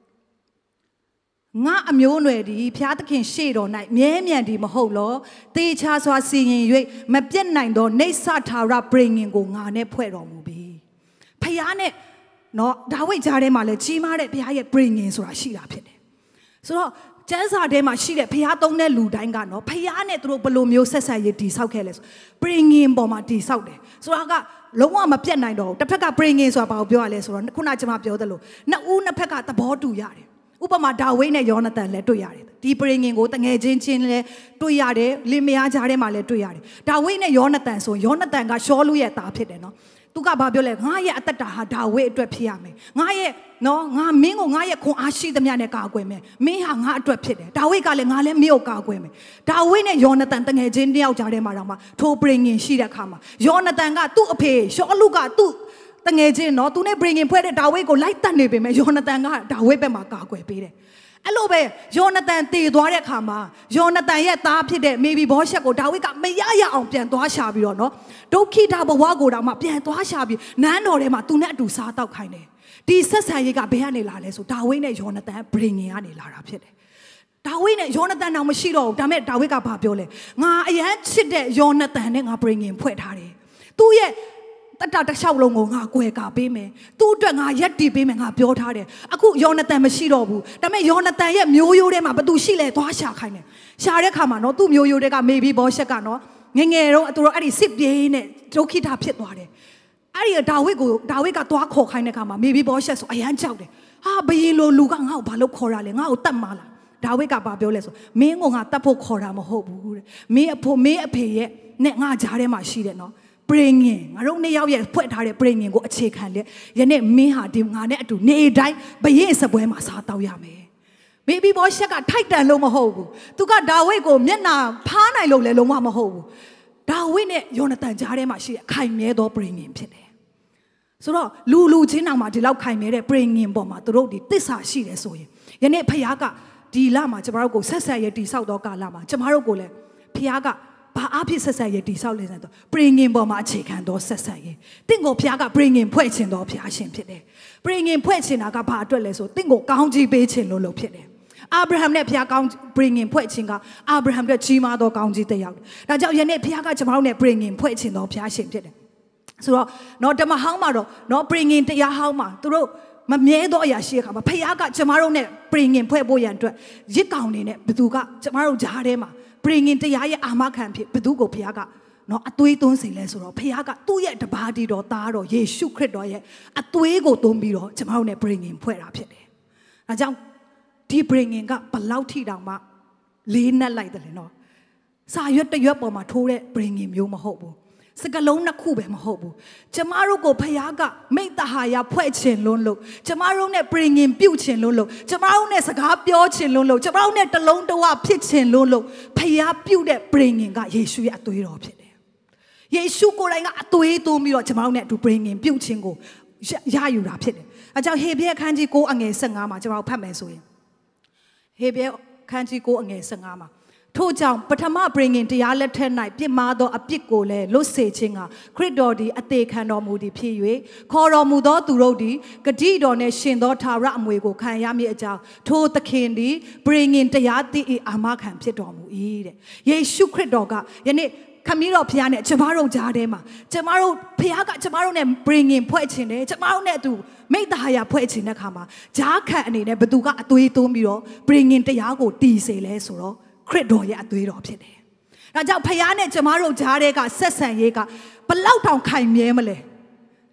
ငါအမျိုးနွယ်ဒီဖျားသခင်ရှေ့တော်၌မြဲမြံဒီမဟုတ်လောတေချာစွာစီရင်၍မပြတ်နိုင်သောနေဆထာဝရ bringing ကိုငါနဲ့ဖွဲ့တော်မူပြီဖျားနဲ့နော်ဒါဝိတ်ကြားထဲမှာလည်းကြီးမားတဲ့ဖျားရဲ့ bringing ဆိုတာရှိတာဖြစ်တယ်ဆိုတော့ကျမ်းစာထဲမှာရှိတဲ့ဖျားသုံးတဲ့လူတိုင်းကနော်ဖျားနဲ့သူတို့ဘယ်လိုမျိုးဆက်ဆံရေးတည်ဆောက်ခဲ့လဲဆို bringing ပေါ်မှာတည်ဆောက်တယ်ဆိုတော့ကလုံးဝမပြတ်နိုင်တော့ဘူးတစ်ဖက်က bringing ဆိုတာဘာကိုပြောရလဲဆိုတော့ခုနကျွန်မပြောသလိုနှစ်ဦးနှစ်ဖက်ကသဘောတူရတယ်ဥပမာဒါဝိဒ်နဲ့ယောနသန်လည်းတွေ့ရတယ်ဒီ bringing ကိုတငယ်ချင်းချင်းလည်းတွေ့ရတယ်လင်မယားကြားထဲမှာလည်းတွေ့ရတယ်ဒါဝိဒ်နဲ့ယောနသန်ဆိုယောနသန်ကရှောလုရဲ့သားဖြစ်တယ်နော်သူကဘာပြောလဲငါရဲ့အသက်တာဟာဒါဝိဒ်အတွက်ဖြစ်ရမယ်ငါရဲ့နော်ငါမင်းကိုငါရဲ့ခွန်အားရှိသမျှနဲ့ကာကွယ်မယ်မင်းဟာငါအတွက်ဖြစ်တယ်ဒါဝိဒ်ကလည်းငါလည်းမင်းကိုကာကွယ်မယ်ဒါဝိဒ်နဲ့ယောနသန်တငယ်ချင်းတယောက်ကြားထဲမှာတော့မှထို bringing ရှိတဲ့အခါမှာယောနသန်ကသူ့အဖေရှောလုကသူ့တငယ်ချင်းနော်သူနဲ့ bringing ဖွဲ့တဲ့ဒါဝိဒ်ကိုလိုက်တတ်နေပေမဲ့ယောနသန်ကဒါဝိဒ်ဘက်မှာကာကွယ်ပေးတယ်အဲ့လိုပဲယောနသန်တည်သွားတဲ့အခါမှာယောနသန်ရဲ့သားဖြစ်တဲ့မေဘီဘောရှက်ကိုဒါဝိဒ်ကမရရအောင်ပြန်သွားရှာပြီးတော့နော်ဒုက္ခိတဘဝကိုတောင်မှပြန်သွားရှာပြီးနန်းတော်ထဲမှာသူနဲ့အတူစားတောက်ခိုင်းတယ်ဒီဆက်ဆံရေးကဘယ်ကနေလာလဲဆိုဒါဝိဒ်နဲ့ယောနသန် bringing ကနေလာတာဖြစ်တယ်ဒါဝိဒ်နဲ့ယောနသန်တော့မရှိတော့ဘူးဒါပေမဲ့ဒါဝိဒ်ကဘာပြောလဲငါအရန်ချစ်တဲ့ယောနသန်နဲ့ငါ bringing ဖွဲ့ထားတယ်သူ့ရဲ့တတတလျှောက်လုံးကိုငါကွယ်ကာပေးမယ်သူ့အတွက်ငါရက်တည်ပေးမယ်ငါပြောထားတယ်အခုယောနသန်မရှိတော့ဘူးဒါပေမဲ့ယောနသန်ရဲ့မျိုးရိုးထဲမှာဘသူရှိလဲသွားရှာခိုင်းတယ်ရှာတဲ့ခါမှာနော်သူ့မျိုးရိုးတွေကမေဘီဘောရှက်ကနော်ငငယ်တော့သူတို့အဲ့ဒီစစ်ပြေးနဲ့ဒုက္ခိတဖြစ်သွားတယ်အဲ့ဒီဒါဝိဒ်ကိုဒါဝိဒ်ကသွားခေါ်ခိုင်းတဲ့ခါမှာမေဘီဘောရှက်ဆိုအရန်ကြောက်တယ်ဟာဘယင်လိုလူကငါ့ကိုဘာလို့ခေါ်ရလဲငါ့ကိုတတ်မလားဒါဝိဒ်ကဘာပြောလဲဆိုမင်းကငါတတ်ဖို့ခေါ်တာမဟုတ်ဘူးတဲ့မင်းအဖို့မင်းအဖေရဲ့နဲ့ငါကြားထဲမှာရှိတယ်နော်bringing ငါတို့နှစ်ယောက်ရဲ့ဖွဲ့ထားတဲ့ bringing ကိုအခြေခံလေယနေ့မင်းဟာဒီငါနဲ့အတူနေတိုင်းဘရင်စပွဲမှာစားတောက်ရမယ်မေဘီဘောရှက်ကထိုက်တန်လို့မဟုတ်ဘူးသူကဒါဝိဒ်ကိုမျက်နှာဖားနိုင်လို့လည်းလုံးဝမဟုတ်ဘူးဒါဝိဒ်နဲ့ယောနသန်ကြားထဲမှာရှိတဲ့ခိုင်မြဲသော bringing ဖြစ်တယ်ဆိုတော့လူလူချင်းတောင်မှဒီလောက်ခိုင်မြဲတဲ့ bringing ပေါ်မှာသူတို့ဒီသစ္စာရှိတယ်ဆိုရင်ယနေ့ဖခင်ကဒီလမှာကျမတို့ကိုဆက်ဆက်ရတည်ဆောက်သောကာလမှာကျမတို့ကိုလည်းဖခင်ကဘာအဖြစ်ဆက်ဆက်ရတည်ဆောက်လဲဆိုတော့ bringing ပေါ်မှာအခြေခံသောဆက်ဆက်ရတင့်ကိုဖခင်က bringing ဖွဲ့ခြင်းသောဖခင်ရှင်ဖြစ်တယ် bringing ဖွဲ့ခြင်းတာကဘာအတွက်လဲဆိုတင့်ကိုကောင်းကြီးပေးခြင်းလို့လို့ဖြစ်တယ်အာဗြဟံနဲ့ဖခင်ကောင်း bringing ဖွဲ့ခြင်းကအာဗြဟံအတွက်ကြီးမားသောကောင်းကြီးတစ်ယောက်ဒါကြောင့်ယနေ့ဖခင်ကကျွန်တော်တို့နဲ့ bringing ဖွဲ့ခြင်းသောဖခင်ရှင်ဖြစ်တယ်ဆိုတော့နော်ဓမ္မဟောင်းမှာတော့နော် bringing တရားဟောင်းမှာသူတို့မမြဲသောအရာရှိတဲ့အခါမှာဖခင်ကကျွန်တော်တို့နဲ့ bringing ဖွဲ့ဖို့ရန်အတွက်ရစ်ကောင်နေနဲ့ဘသူကကျွန်တော်တို့ဂျားထဲမှာbringing တရားရဲ့အာမခံဖြစ်ဘသူကိုဘုရားကနော်အသွေးသွင်းစေလဲဆိုတော့ဘုရားကသူ့ရဲ့တပါးတီတော်သားတော်ယေရှုခရစ်တော်ရဲ့အသွေးကိုသွင်းပြီးတော့ကျွန်တော်တို့ ਨੇ bringing ဖွဲ့တာဖြစ်တယ်။ဒါကြောင့်ဒီ bringing ကဘလောက်ထိတောင်မှလေးနက်လိုက်တယ်လေနော်။စာရွက်တရွက်ပေါ်မှာထိုးတဲ့ bringing မျိုးမဟုတ်ဘူး။စကလုံးနှစ်ခုပဲမဟုတ်ဘူး။ကျမတို့ကိုဘုရားကမိတ္တဟာယဖွဲ့ခြင်းလုံးလို့ကျမတို့ ਨੇ bringing ပြုတ်ခြင်းလုံးလို့ကျမတို့ ਨੇ စကားပြောခြင်းလုံးလို့ကျမတို့ ਨੇ တလုံးတဝဖြစ်ခြင်းလုံးလို့ဘုရားပြုတ်တဲ့ bringing ကယေရှုရဲ့အသွေးတော်ဖြစ်တယ်။ယေရှုကိုယ်တိုင်ကအသွေးသွင်းပြီးတော့ကျမတို့ ਨੇ အတူ bringing ပြုတ်ခြင်းကိုရယူတာဖြစ်တယ်။အဲကြောင့်ဟေဘရဲအခန်းကြီးnineအငယ်fifteenမှာကျမတို့ဖတ်မယ်ဆိုရင်ဟေဘရဲအခန်းကြီးnineအငယ်fifteenမှာထို့ကြောင့်ပထမ bringing တရားလက်ထက်၌ပြစ်မှားသောအပြစ်ကိုလည်းလွတ်စေခြင်းကခရစ်တော်သည်အသေးခံတော်မူသည်ဖြစ်၍ခေါ်တော်မူသောသူတို့သည်ဂတိတော်နှင့်ရှင်သောထာဝရအမွေကိုခံရမည်အကြောင်းထိုသခင်သည် bringing တရားသည့်အာမခံဖြစ်တော်မူ၏တဲ့ယေရှုခရစ်တော်ကယနေ့ခမည်းတော်ဖခင်နဲ့ကျမတို့ကြားထဲမှာကျမတို့ဖခင်ကကျမတို့နဲ့ bringing ဖွဲ့ခြင်းတယ်ကျမတို့နဲ့အတူမိတ္တဟာယဖွဲ့ခြင်းတဲ့အခါမှာဂျားခံအနေနဲ့ဘသူကအသွေးသွင်းပြီးတော့ bringing တရားကိုတည်စေလဲဆိုတော့ခရစ်တော်ရဲ့အသွေးတော်ဖြစ်တယ်။ဒါကြောင့်ဖခင်နဲ့ကျမတို့ကြားထဲကဆက်ဆံရေးကဘလောက်တောင်ခိုင်မြဲမလဲ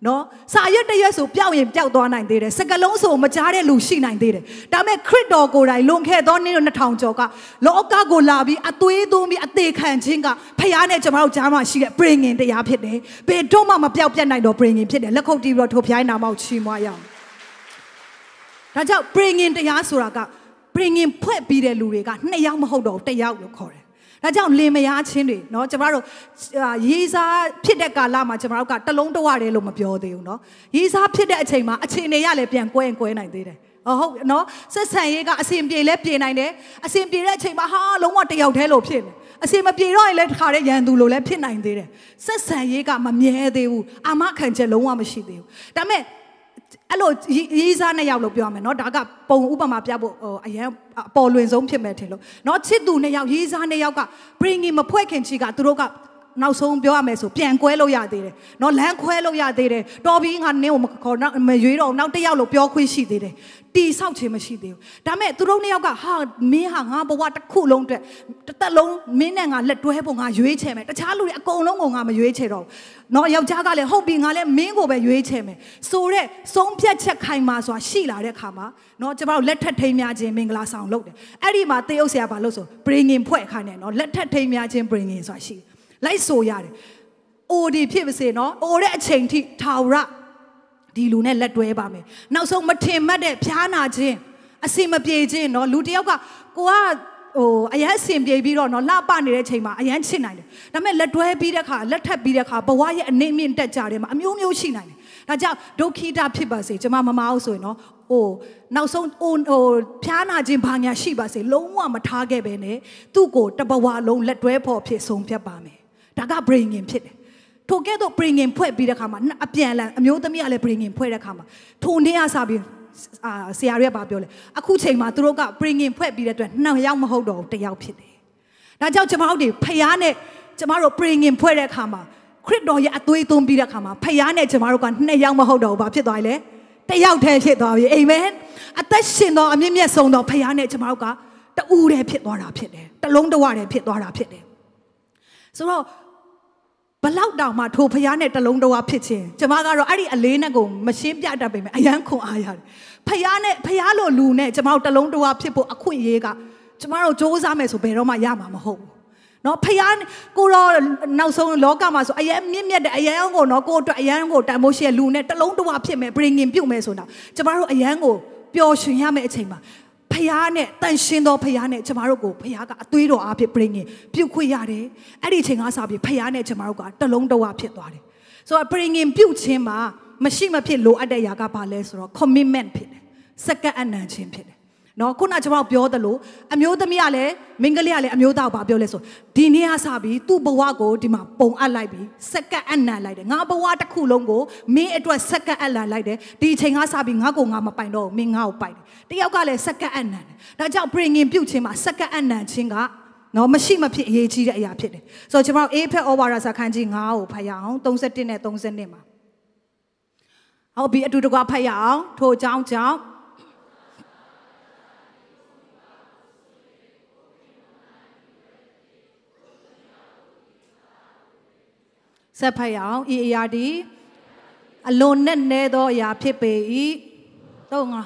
နော်စာရွက်တရွက်ဆိုပျောက်ရင်ပျောက်သွားနိုင်သေးတယ်စကလုံးဆိုမကြားတဲ့လူရှိနိုင်သေးတယ်ဒါပေမဲ့ခရစ်တော်ကိုယ်တိုင်လွန်ခဲ့သောနှစ်နှစ်ထောင်ကျော်ကလောကကိုလာပြီးအသွေးသွင်းပြီးအသေးခံခြင်းကဖခင်နဲ့ကျွန်တော်တို့ကြားမှာရှိတဲ့ bringing တရားဖြစ်တယ်ဘယ်တော့မှမပျောက်ပြတ်နိုင်တော့ bringing ဖြစ်တယ်လက်ခုပ်တီးပြီးတော့ထိုဖခင်နာမောက်ချီးမွမ်းရအောင်ဒါကြောင့် bringing တရားဆိုတာက bringing ဖွဲ့ပြီးတဲ့လူတွေကနှစ်ယောက်မဟုတ်တော့တစ်ယောက်လို့ခေါ်တယ်ဒါကြောင့်လင်မယားချင်းတွေเนาะကျမတို့ရေးစားဖြစ်တဲ့ကာလမှာကျမတို့ကတလုံးတဝတယ်လို့မပြောသေးဘူးเนาะရေးစားဖြစ်တဲ့အချိန်မှာအခြေအနေရလည်းပြန်ကွဲရင်ကွဲနိုင်သေးတယ်ဟုတ်เนาะဆက်ဆံရေးကအစဉ်ပြေလဲပြေနိုင်တယ်အစဉ်ပြေတဲ့အချိန်မှာဟာလုံးဝတယောက်တည်းလို့ဖြစ်နေအစဉ်မပြေတော့ရင်လည်းတစ်ခါတည်းရန်သူလို့လည်းဖြစ်နိုင်သေးတယ်ဆက်ဆံရေးကမမြဲသေးဘူးအာမခံချက်လုံးဝမရှိသေးဘူးဒါပေမဲ့အဲ့လိုရေးစားနှစ်ယောက်လို့ပြောရမယ်เนาะဒါကပုံဥပမာပြဖို့ဟိုအရန်အပေါ်လွင်ဆုံးဖြစ်မယ်ထင်လို့เนาะချစ်သူနှစ်ယောက်ရေးစားနှစ်ယောက်က bringing မဖွဲ့ခင်ချီကသူတို့ကနောက်ဆုံးပြောရမယ်ဆိုပြန်ကွဲလို့ရသေးတယ်เนาะလမ်းခွဲလို့ရသေးတယ်တော်ပြီးငါနင်းကိုမခေါ်မရွေးတော့နောက်တစ်ယောက်လို့ပြောခွင့်ရှိသေးတယ်တီဆောက်ခြင်းမရှိသေးဘူးဒါပေမဲ့သူတို့နှစ်ယောက်ကဟာမင်းဟာငါဘဝတစ်ခုလုံးအတွက်တစ်သက်လုံးမင်းနဲ့ငါလက်တွဲဖို့ငါရွေးချယ်မယ်တခြားလူတွေအကုန်လုံးကိုငါမရွေးချယ်တော့เนาะယောက်ျားကလည်းဟုတ်ပြီငါလည်းမင်းကိုပဲရွေးချယ်မယ်ဆိုတော့ဆုံးဖြတ်ချက်ခိုင်မာစွာရှိလာတဲ့အခါမှာเนาะကျွန်တော်တို့လက်ထက်ထိမ်းများခြင်းမင်္ဂလာဆောင်လုပ်တယ်အဲ့ဒီမှာသေုပ်ဆရာဘာလို့ဆို bringing ဖွဲ့ခိုင်းတယ်เนาะလက်ထက်ထိမ်းများခြင်း bringing ဆိုတာရှိလိုက်ဆိုရတယ်အိုဒီဖြစ်ပါစေเนาะအိုတဲ့အချိန်ထိထာဝရဒီလူနဲ့လက်တွဲပါမယ်နောက်ဆုံးမထင်မှတ်တဲ့ဖျားနာခြင်းအစင်မပြေခြင်းเนาะလူတယောက်ကကိုကဟိုအရန်အစင်ပြေပြီးတော့เนาะလှပနေတဲ့အချိန်မှာအရန်ချစ်နိုင်တယ်ဒါပေမဲ့လက်တွဲပြီးတဲ့အခါလက်ထပ်ပြီးတဲ့အခါဘဝရဲ့အနေမြင့်တက်ကြတယ်မှာအမျိုးမျိုးရှိနိုင်တယ်ဒါကြောင့်ဒုက္ခိတဖြစ်ပါစေကျွန်မမမအောင်ဆိုရင်เนาะဟိုနောက်ဆုံးဟိုဖျားနာခြင်းဘာညာရှိပါစေလုံးဝမထားခဲ့ပဲနဲ့သူ့ကိုတဘဝလုံးလက်တွဲဖို့ဖြစ်ဆုံးဖြတ်ပါမယ်ဒါက bringing ဖြစ်တယ်ထိုကဲ့သို့ bringing ဖွဲ့ပြီးတဲ့ခါမှာအပြန်လန်အမျိုးသမီးကလည်း bringing ဖွဲ့တဲ့ခါမှာထိုနေ့ကစပြီးအာဆရာတွေကပြောလဲအခုချိန်မှာသူတို့က bringing ဖွဲ့ပြီးတဲ့အတွက်နှစ်ယောက်မဟုတ်တော့ဘူးတစ်ယောက်ဖြစ်တယ်ဒါကြောင့်ကျွန်တော်တို့ဖယားနဲ့ကျွန်တော်တို့ bringing ဖွဲ့တဲ့ခါမှာခရစ်တော်ရဲ့အသွေးသွင်းပြီးတဲ့ခါမှာဖယားနဲ့ကျွန်တော်တို့ကနှစ်ယောက်မဟုတ်တော့ဘူးဘာဖြစ်သွားလဲတစ်ယောက်တည်းဖြစ်သွားပြီအာမင်အသက်ရှင်တော်အမြင့်မြတ်ဆုံးတော်ဖယားနဲ့ကျွန်တော်တို့ကတူးတည်းဖြစ်သွားတာဖြစ်တယ်တလုံးတဝတည်းဖြစ်သွားတာဖြစ်တယ်ဆိုတော့ဘလောက်တောင်မှထိုဖျားနဲ့တလုံးတဝါဖြစ်ခြင်းကျမကတော့အဲ့ဒီအလေးနဲ့ကိုမရှင်းပြတတ်ပေမဲ့အယံခွန်အားရတယ်ဖျားနဲ့ဖျားလိုလူနဲ့ကျမတို့တလုံးတဝါဖြစ်ဖို့အခွင့်အရေးကကျမတို့စ조사မယ်ဆိုဘယ်တော့မှရမှာမဟုတ်ဘူးเนาะဖျားကိုတော့နောက်ဆုံးလောကမှာဆိုအယံမြင့်မြတ်တဲ့အယံကိုเนาะကိုအတွက်အယံကိုတန်ဖိုးရှိတဲ့လူနဲ့တလုံးတဝါဖြစ်မယ် bringing ပြုတ်မယ်ဆိုတော့ကျမတို့အယံကိုပျော်ရွှင်ရမယ့်အချိန်မှာဖျားနဲ့တန်ရှင်းသောဖျားနဲ့ကျမတို့ကိုဖျားကအသွေးတော်အားဖြင့် bringing ပြုတ်ခွင့်ရတယ်အဲ့ဒီအချိန်ကစပြီးဖျားနဲ့ကျမတို့ကတလုံးတဝဖြစ်သွားတယ်ဆိုတော့ bringing ပြုတ်ခြင်းမှာမရှိမဖြစ်လိုအပ်တဲ့ຢာကဘာလဲဆိုတော့ commitment ဖြစ်တယ်စက္ကန့်အနံ့ခြင်းဖြစ်တယ်နော်ခုနကျမတို့ပြောသလိုအမျိုးသမီးကလည်းမင်္ဂလိကလည်းအမျိုးသားကိုပြောလဲဆိုဒီနေ့ကစပြီးသူ့ဘဝကိုဒီမှာပုံအပ်လိုက်ပြီးစက္ကန့်အနံ့လိုက်တယ်ငါဘဝတစ်ခုလုံးကိုမင်းအတွက်စက္ကန့်အနံ့လိုက်တယ်ဒီအချိန်ကစပြီးငါကိုငါမပိုင်တော့ဘူးမင်းငါ့ကိုပိုင်တယ်တယောက်ကလည်းစက္ကန့်အနံ့တယ်ဒါကြောင့် bringing ပြုတ်ခြင်းမှာစက္ကန့်အနံ့ခြင်းကနော်မရှိမဖြစ်အရေးကြီးတဲ့အရာဖြစ်တယ်ဆိုတော့ကျမတို့အေဖက်ဩဝါဒစာခန်းကြီး၅ကိုဖတ်ရအောင်၃၁နဲ့၃၂မှာဟုတ်ပြီအတူတကွဖတ်ရအောင်ထို့အကြောင်းကြောင့်ဆက်ဖတ်ရအောင်ဤအရာဒီအလွန်နဲ့နဲသောအရာဖြစ်ပေ၏တော့ငါ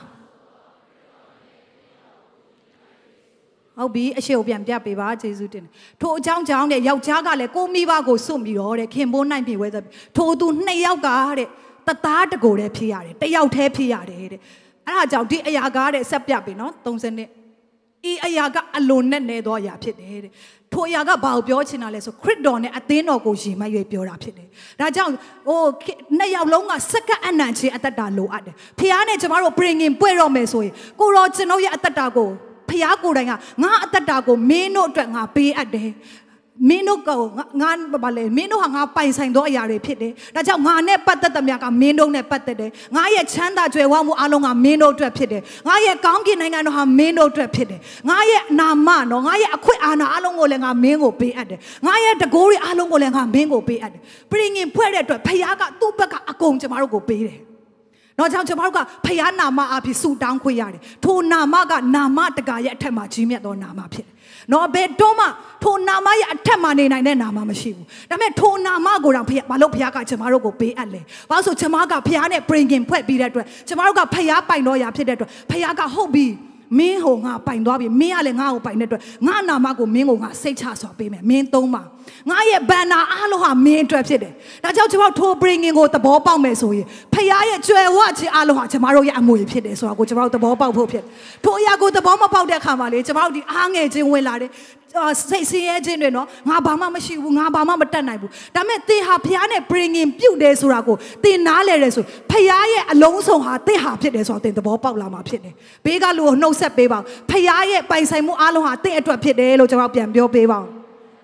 ဟုတ်ပြီအရှိကိုပြန်ပြပေးပါယေရှုတင်ထိုအကြောင်းကြောင့်တဲ့ယောက်ျားကလည်းကိုမိဘကိုစွန့်ပြီးတော့တဲ့ခင်ပိုးနိုင်ပြီဝဲဆိုထိုသူနှစ်ယောက်ကတဲ့တသားတကိုယ်တည်းဖြစ်ရတယ်တယောက်တည်းဖြစ်ရတယ်တဲ့အဲ့ဒါကြောင့်ဒီအရာကားတဲ့ဆက်ပြပေးနော်၃၀နှစ်ဤအရာကအလွန်နဲ့နဲသောအရာဖြစ်တယ်တဲ့ထိုအရာကဘာကိုပြောချင်တာလဲဆိုခရစ်တော်နဲ့အသင်းတော်ကိုယဉ်မှတ်၍ပြောတာဖြစ်တယ်ဒါကြောင့်ဟိုနှစ်ယောက်လုံးကစက္ကန့်အနံ့ခြင်းအသက်တာလိုအပ်တယ်ဖခင်နဲ့ကျမတို့ bringing ပွဲတော့မယ်ဆိုရင်ကိုရောကျွန်တော်ရဲ့အသက်တာကိုဖခင်ကိုယ်တိုင်ကငါအသက်တာကိုမင်းတို့အတွက်ငါပေးအပ်တယ်မင်းတို့ကငါဘာလဲမင်းတို့ဟာငါပိုင်ဆိုင်သောအရာတွေဖြစ်တယ်ဒါကြောင့်ငါနဲ့ပတ်သက်သမျှကမင်းတို့နဲ့ပတ်သက်တယ်ငါရဲ့ချမ်းသာကြွယ်ဝမှုအလုံးကမင်းတို့အတွက်ဖြစ်တယ်ငါရဲ့ကောင်းကင်နိုင်ငံတော်ဟာမင်းတို့အတွက်ဖြစ်တယ်ငါရဲ့နာမနော်ငါရဲ့အခွင့်အာဏာအလုံးကိုလည်းငါမင်းကိုပေးအပ်တယ်ငါရဲ့တကိုးတွေအလုံးကိုလည်းငါမင်းကိုပေးအပ်တယ်ပြင်ငင်ဖွဲ့တဲ့အတွက်ဖခင်ကသူ့ဘက်ကအကုန်ကျမတို့ကိုပေးတယ်နော်ကြောင့်ကျမတို့ကဖခင်နာမအဖြစ်ဆူတောင်းခွင့်ရတယ်ထိုနာမကနာမတကာရဲ့အထက်မှာကြီးမြတ်သောနာမဖြစ်တယ်နော်ဘယ်တော့မှထိုနာမရဲ့အထက်မှာနေနိုင်တဲ့နာမမရှိဘူးဒါပေမဲ့ထိုနာမကိုတောင်ဖခင်ဘာလို့ဖခင်ကကျမတို့ကိုပေးအပ်လဲဘာလို့ဆိုကျမကဖခင်နဲ့ bringing ဖွဲ့ပြီးတဲ့အတွက်ကျမတို့ကဖခင်ပိုင်တော်ရာဖြစ်တဲ့အတွက်ဖခင်ကဟုတ်ပြီမင်းဟိုငါပိုင်သွားပြီမင်းကလည်းငါ့ကိုပိုင်တဲ့အတွက်ငါနာမကိုမင်းကိုငါစိတ်ချစွာပေးမယ်မင်းသုံးပါငါရဲ့ဘန်နာအားလုံးဟာမင်းအတွက်ဖြစ်တယ်ဒါကြောင့်ကျွန်တော်ထို bringing ကိုသဘောပေါက်မယ်ဆိုရင်ဖခင်ရဲ့ကြွယ်ဝခြင်းအားလုံးဟာကျွန်တော်တို့ရဲ့အမွေဖြစ်တယ်ဆိုတာကိုကျွန်တော်တို့သဘောပေါက်ဖို့ဖြစ်ထိုအရာကိုသဘောမပေါက်တဲ့အခါမှာလေကျွန်တော်တို့ဒီအားငယ်ခြင်းဝင်လာတယ်စိတ်ဆင်းရဲခြင်းတွေနော်ငါဘာမှမရှိဘူးငါဘာမှမတတ်နိုင်ဘူးဒါပေမဲ့သင်ဟာဖခင်နဲ့ bringing ပြုတ်တယ်ဆိုတာကိုသင်နားလဲတယ်ဆိုဖခင်ရဲ့အလုံးစုံဟာသင်ဟာဖြစ်တယ်ဆိုတော့သင်သဘောပေါက်လာမှာဖြစ်တယ်ဘေးကလူကိုနှုတ်ဆက်ပေးပါဖခင်ရဲ့ပိုင်ဆိုင်မှုအားလုံးဟာသင်အတွက်ဖြစ်တယ်လို့ကျွန်တော်ပြန်ပြောပေးပါဦး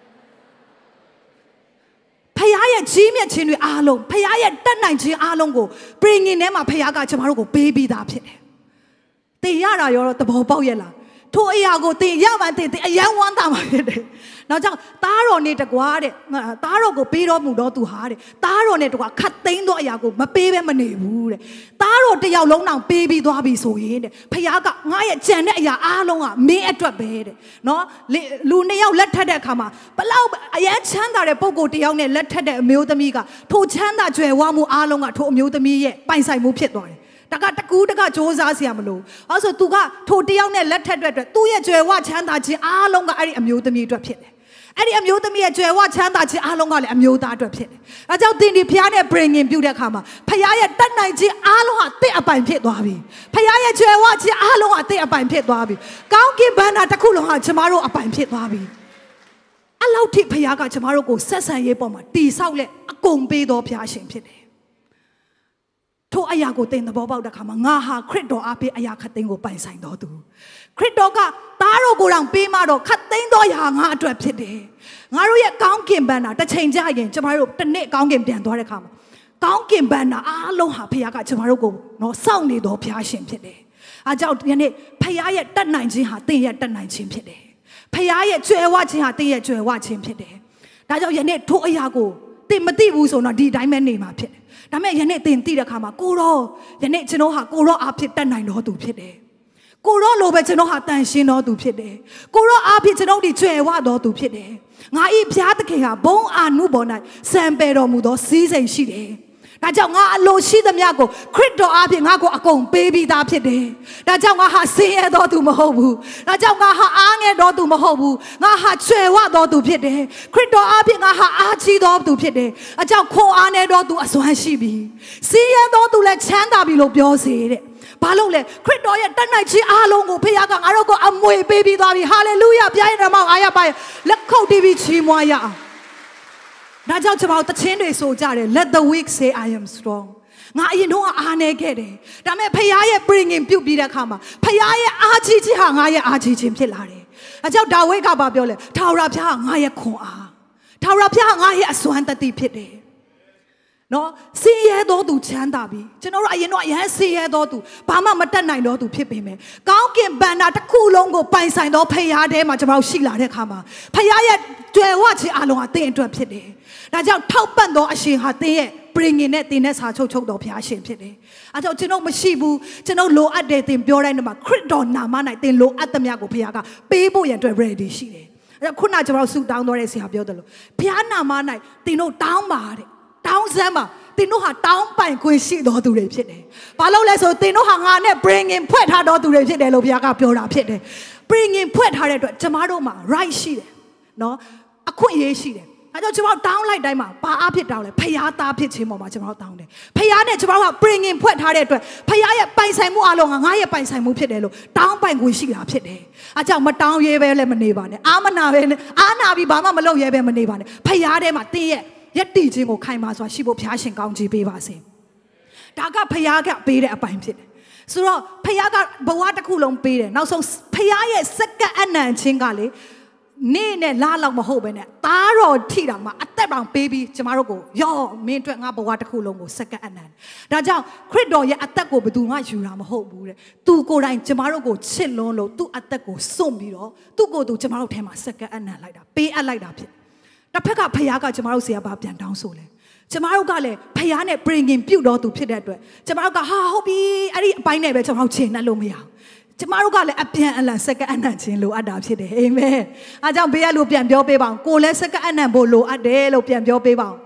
ဖခင်ရဲ့ကြီးမြတ်ခြင်းတွေအားလုံးဖခင်ရဲ့တတ်နိုင်ခြင်းအားလုံးကို bringing ထဲမှာဖခင်ကကျွန်တော်တို့ကိုပေးပြီးသားဖြစ်တယ်သင်ရတာရောသဘောပေါက်ရဲ့လားထိုအရာကိုတင်ရမှတင်တင်အယံဝမ်းသာမှာဖြစ်တယ်။နောက်ကြောင့်သားတော်နေတကွာတဲ့သားတော်ကိုပေးတော်မူတော့သူဟာတဲ့သားတော်နဲ့တကွာခတ်သိမ်းသောအရာကိုမပေးဘဲမနေဘူးတဲ့။သားတော်တယောက်လုံးတောင်ပေးပြီးသွားပြီဆိုရင်တဲ့ဖခင်ကငါရဲ့ကြံတဲ့အရာအားလုံးကမင်းအတွက်ပဲတဲ့။နော်လူနှစ်ယောက်လက်ထပ်တဲ့အခါမှာဘလောက်အယံချမ်းသာတဲ့ပုံကိုတယောက်နဲ့လက်ထပ်တဲ့အမျိုးသမီးကထိုချမ်းသာကြွယ်ဝမှုအားလုံးကထိုအမျိုးသမီးရဲ့ပိုင်ဆိုင်မှုဖြစ်သွားတယ်တကတကူတကစ조사စရာမလိုအဲ့ဆိုသူကထိုတယောက်နဲ့လက်ထက်အတွက်သူ့ရဲ့ကြွယ်ဝချမ်းသာခြင်းအားလုံးကအဲ့ဒီအမျိုးသမီးအတွက်ဖြစ်တယ်အဲ့ဒီအမျိုးသမီးရဲ့ကြွယ်ဝချမ်းသာခြင်းအားလုံးကလည်းအမျိုးသားအတွက်ဖြစ်တယ်အဲကြောင့်သင်ဒီဖခင်နဲ့ bringing ပြုတဲ့အခါမှာဖခင်ရဲ့တတ်နိုင်ခြင်းအားလုံးဟာတင့်အပိုင်ဖြစ်သွားပြီဖခင်ရဲ့ကြွယ်ဝခြင်းအားလုံးဟာတင့်အပိုင်ဖြစ်သွားပြီကောင်းကင်ဘဏ္ဍာတစ်ခုလုံးဟာကျမတို့အပိုင်ဖြစ်သွားပြီအဲ့လောက်ထိဖခင်ကကျမတို့ကိုဆက်ဆံရေးပေါ်မှာတည်ဆောက်လက်အကုန်ပေးတော်ဖခင်ရှင်ဖြစ်တယ်ထိုအရာကိုသင်သဘောပေါက်တဲ့အခါမှာငါဟာခရစ်တော်အပေးအရာခတ်သိမ်းကိုပိုင်ဆိုင်တော်သူခရစ်တော်ကသားတော်ကိုယ်တော်ပေးမှတော့ခတ်သိမ်းတော်ရာငါအတွက်ဖြစ်တယ်ငါတို့ရဲ့ကောင်းကင်ဘဏ္ဍာတစ်ချိန်ကြာရင်ကျမတို့တစ်နေ့ကောင်းကင်ပြန်သွားတဲ့အခါမှာကောင်းကင်ဘဏ္ဍာအားလုံးဟာဖခင်ကကျမတို့ကိုတော့စောင့်နေတော်ဘုရားရှင်ဖြစ်တယ်အားကြောင့်ဒီနေ့ဖခင်ရဲ့တတ်နိုင်ခြင်းဟာသင်ရဲ့တတ်နိုင်ခြင်းဖြစ်တယ်ဖခင်ရဲ့ကြွယ်ဝခြင်းဟာသင်ရဲ့ကြွယ်ဝခြင်းဖြစ်တယ်ဒါကြောင့်ယနေ့ထိုအရာကိုသင်မသိဘူးဆိုတော့ဒီတိုင်းပဲနေမှာဖြစ်တယ်ဒါမဲ့ယနေ့သင်သိတဲ့အခါမှာကိုရောယနေ့ကျွန်တော်ဟာကိုရောအားဖြင့်တတ်နိုင်တော်သူဖြစ်တယ်ကိုရောလိုပဲကျွန်တော်ဟာတန်ရှင်းတော်သူဖြစ်တယ်ကိုရောအားဖြင့်ကျွန်တော်ဒီကြွယ်ဝတော်သူဖြစ်တယ်ငါဤဘုရားသခင်ဟာဘုံအာနုဘော်၌စံပယ်တော်မူသောစည်းစိမ်ရှိတယ်ဒါကြောင့်ငါအလိုရှိသမျှကိုခရစ်တော်အားဖြင့်ငါကိုအကုန်ပေးပြီးသားဖြစ်တယ်ဒါကြောင့်ငါဟာဆင်းရဲတော်သူမဟုတ်ဘူးဒါကြောင့်ငါဟာအားငယ်တော်သူမဟုတ်ဘူးငါဟာကျွယ်ဝတော်သူဖြစ်တယ်ခရစ်တော်အားဖြင့်ငါဟာအားကြီးတော်သူဖြစ်တယ်အကြောင်းခွန်အားနေတော်သူအစွမ်းရှိပြီဆင်းရဲတော်သူလည်းချမ်းသာပြီလို့ပြောစေတဲ့ဘာလို့လဲခရစ်တော်ရဲ့တတ်နိုင်ခြင်းအားလုံးကိုဖခင်ကငါတို့ကိုအမွေပေးပြီးသွားပြီဟာလေလုယာပြည့်ရတော်မှာအားရပါလက်ခုပ်တီးပြီးချီးမွမ်းရအောင်ဒါကြောင့်ကျွန်တော်တခြင်းတွေဆိုကြတယ် Let the weak say I am strong ငါအရင်တော့အားနေခဲ့တယ်ဒါပေမဲ့ဖခင်ရဲ့ bringing ပြုတ်ပြီးတဲ့အခါမှာဖခင်ရဲ့အားကြီးခြင်းဟာငါရဲ့အားကြီးခြင်းဖြစ်လာတယ်အဲကြောင့်ဒါဝိဒ်ကဘာပြောလဲထာဝရဘုရားကငါရဲ့ခွန်အားထာဝရဘုရားကငါရဲ့အစွမ်းတတိဖြစ်တယ်နော်စင်ရဲတော်သူချမ်းသာပြီကျွန်တော်တို့အရင်တော့အရင်စင်ရဲတော်သူဘာမှမတတ်နိုင်တော်သူဖြစ်ပေမဲ့ကောင်းကင်ဘဏ္ဍာတစ်ခုလုံးကိုပိုင်ဆိုင်တော်ဖခင်ထဲမှာကျွန်တော်ရှိလာတဲ့အခါမှာဖခင်ရဲ့ကြွယ်ဝခြင်းအလုံးဟာသင်အတွက်ဖြစ်တယ်ဒါကြောင့်ထောက်ပံ့တော်အရှင်ဟာသင်ရဲ့ bringing နဲ့သင်နဲ့စာချုပ်ချုပ်တော်ဘုရားရှင်ဖြစ်တယ်အဲကြောင့်ကျွန်တော်မရှိဘူးကျွန်တော်လိုအပ်တယ်သင်ပြောတိုင်းမှာခရစ်တော်နာမ၌သင်လိုအပ်သမျှကိုဘုရားကပေးဖို့ရန်အတွက် ready ရှိတယ်အဲခုနကျွန်တော်ဆူတောင်းတော်တဲ့ဆရာပြောတယ်လို့ဘုရားနာမ၌သင်တို့တောင်းပါတဲ့တောင်းစမ်းပါသင်တို့ဟာတောင်းပိုင်ခွင့်ရှိတော်သူတွေဖြစ်တယ်ဘာလို့လဲဆိုသင်တို့ဟာငါနဲ့ bringing ဖွဲ့ထားတော်သူတွေဖြစ်တယ်လို့ဘုရားကပြောတာဖြစ်တယ် bringing ဖွဲ့ထားတဲ့အတွက်ကျမတို့မှာ right ရှိတယ်နော်အခွင့်အရေးရှိတယ်အဲကြောင့်ကျွန်တော်တောင်းလိုက်တိုင်းမှာဘာအဖြစ်တောင်းလဲဖယားသားဖြစ်ခြင်းပေါ်မှာကျွန်တော်တောင်းတယ်ဖယားနဲ့ကျွန်တော်က bringing ဖွဲ့ထားတဲ့အတွက်ဖယားရဲ့ပိုင်ဆိုင်မှုအလုံးကငါရဲ့ပိုင်ဆိုင်မှုဖြစ်တယ်လို့တောင်းပိုင်ခွင့်ရှိတာဖြစ်တယ်အဲကြောင့်မတောင်းရဲပဲလည်းမနေပါနဲ့အာမနာပဲအာနာပြီးဘာမှမလုပ်ရဲပဲမနေပါနဲ့ဖယားထဲမှာတင်းရဲ့ယက်တီခြင်းကိုခိုင်မာစွာရှိဖို့ဘုရားရှင်ကောင်းချီးပေးပါစေဒါကဖယားကပေးတဲ့အပိုင်းဖြစ်တယ်ဆိုတော့ဖယားကဘဝတစ်ခုလုံးပေးတယ်နောက်ဆုံးဖယားရဲ့စက္ကန့်အနံ့ချင်းကလေနေ့နဲ့လားလောက်မဟုတ်ပဲနဲ့သားတော်ထိတာမှာအသက်တောင်ပေးပြီးကျမတို့ကိုရော့မင်းအတွက်ငါဘဝတစ်ခုလုံးကိုစက္ကန့်အနံ့ဒါကြောင့်ခရစ်တော်ရဲ့အသက်ကိုဘယ်သူမှယူတာမဟုတ်ဘူးတဲ့သူကိုယ်တိုင်ကျမတို့ကိုချစ်လွန်းလို့သူ့အသက်ကိုစွန့်ပြီးတော့သူ့ကိုယ်သူကျမတို့ထဲမှာစက္ကန့်အနံ့လိုက်တာပေးအပ်လိုက်တာဖြစ်တစ်ဖက်ကဖယားကကျမတို့ဆရာဘာပြန်တောင်းဆိုလဲကျမတို့ကလည်းဖယားနဲ့ bringing ပြုတ်တော်သူဖြစ်တဲ့အတွက်ကျမတို့ကဟာဟုတ်ပြီအဲ့ဒီအပိုင်းနဲ့ပဲကျမတို့ချိန်နှက်လို့မရဘူးကျမတို့ကလည်းအပြန်အလှန်စက္ကန့်အနံ့ခြင်းလိုအပ်တာဖြစ်တယ်အာမင်အားကြောင့်ဘေးကလို့ပြန်ပြောပေးပါအောင်ကိုလည်းစက္ကန့်အနံ့ဖို့လိုအပ်တယ်လို့ပြန်ပြောပေးပါအောင်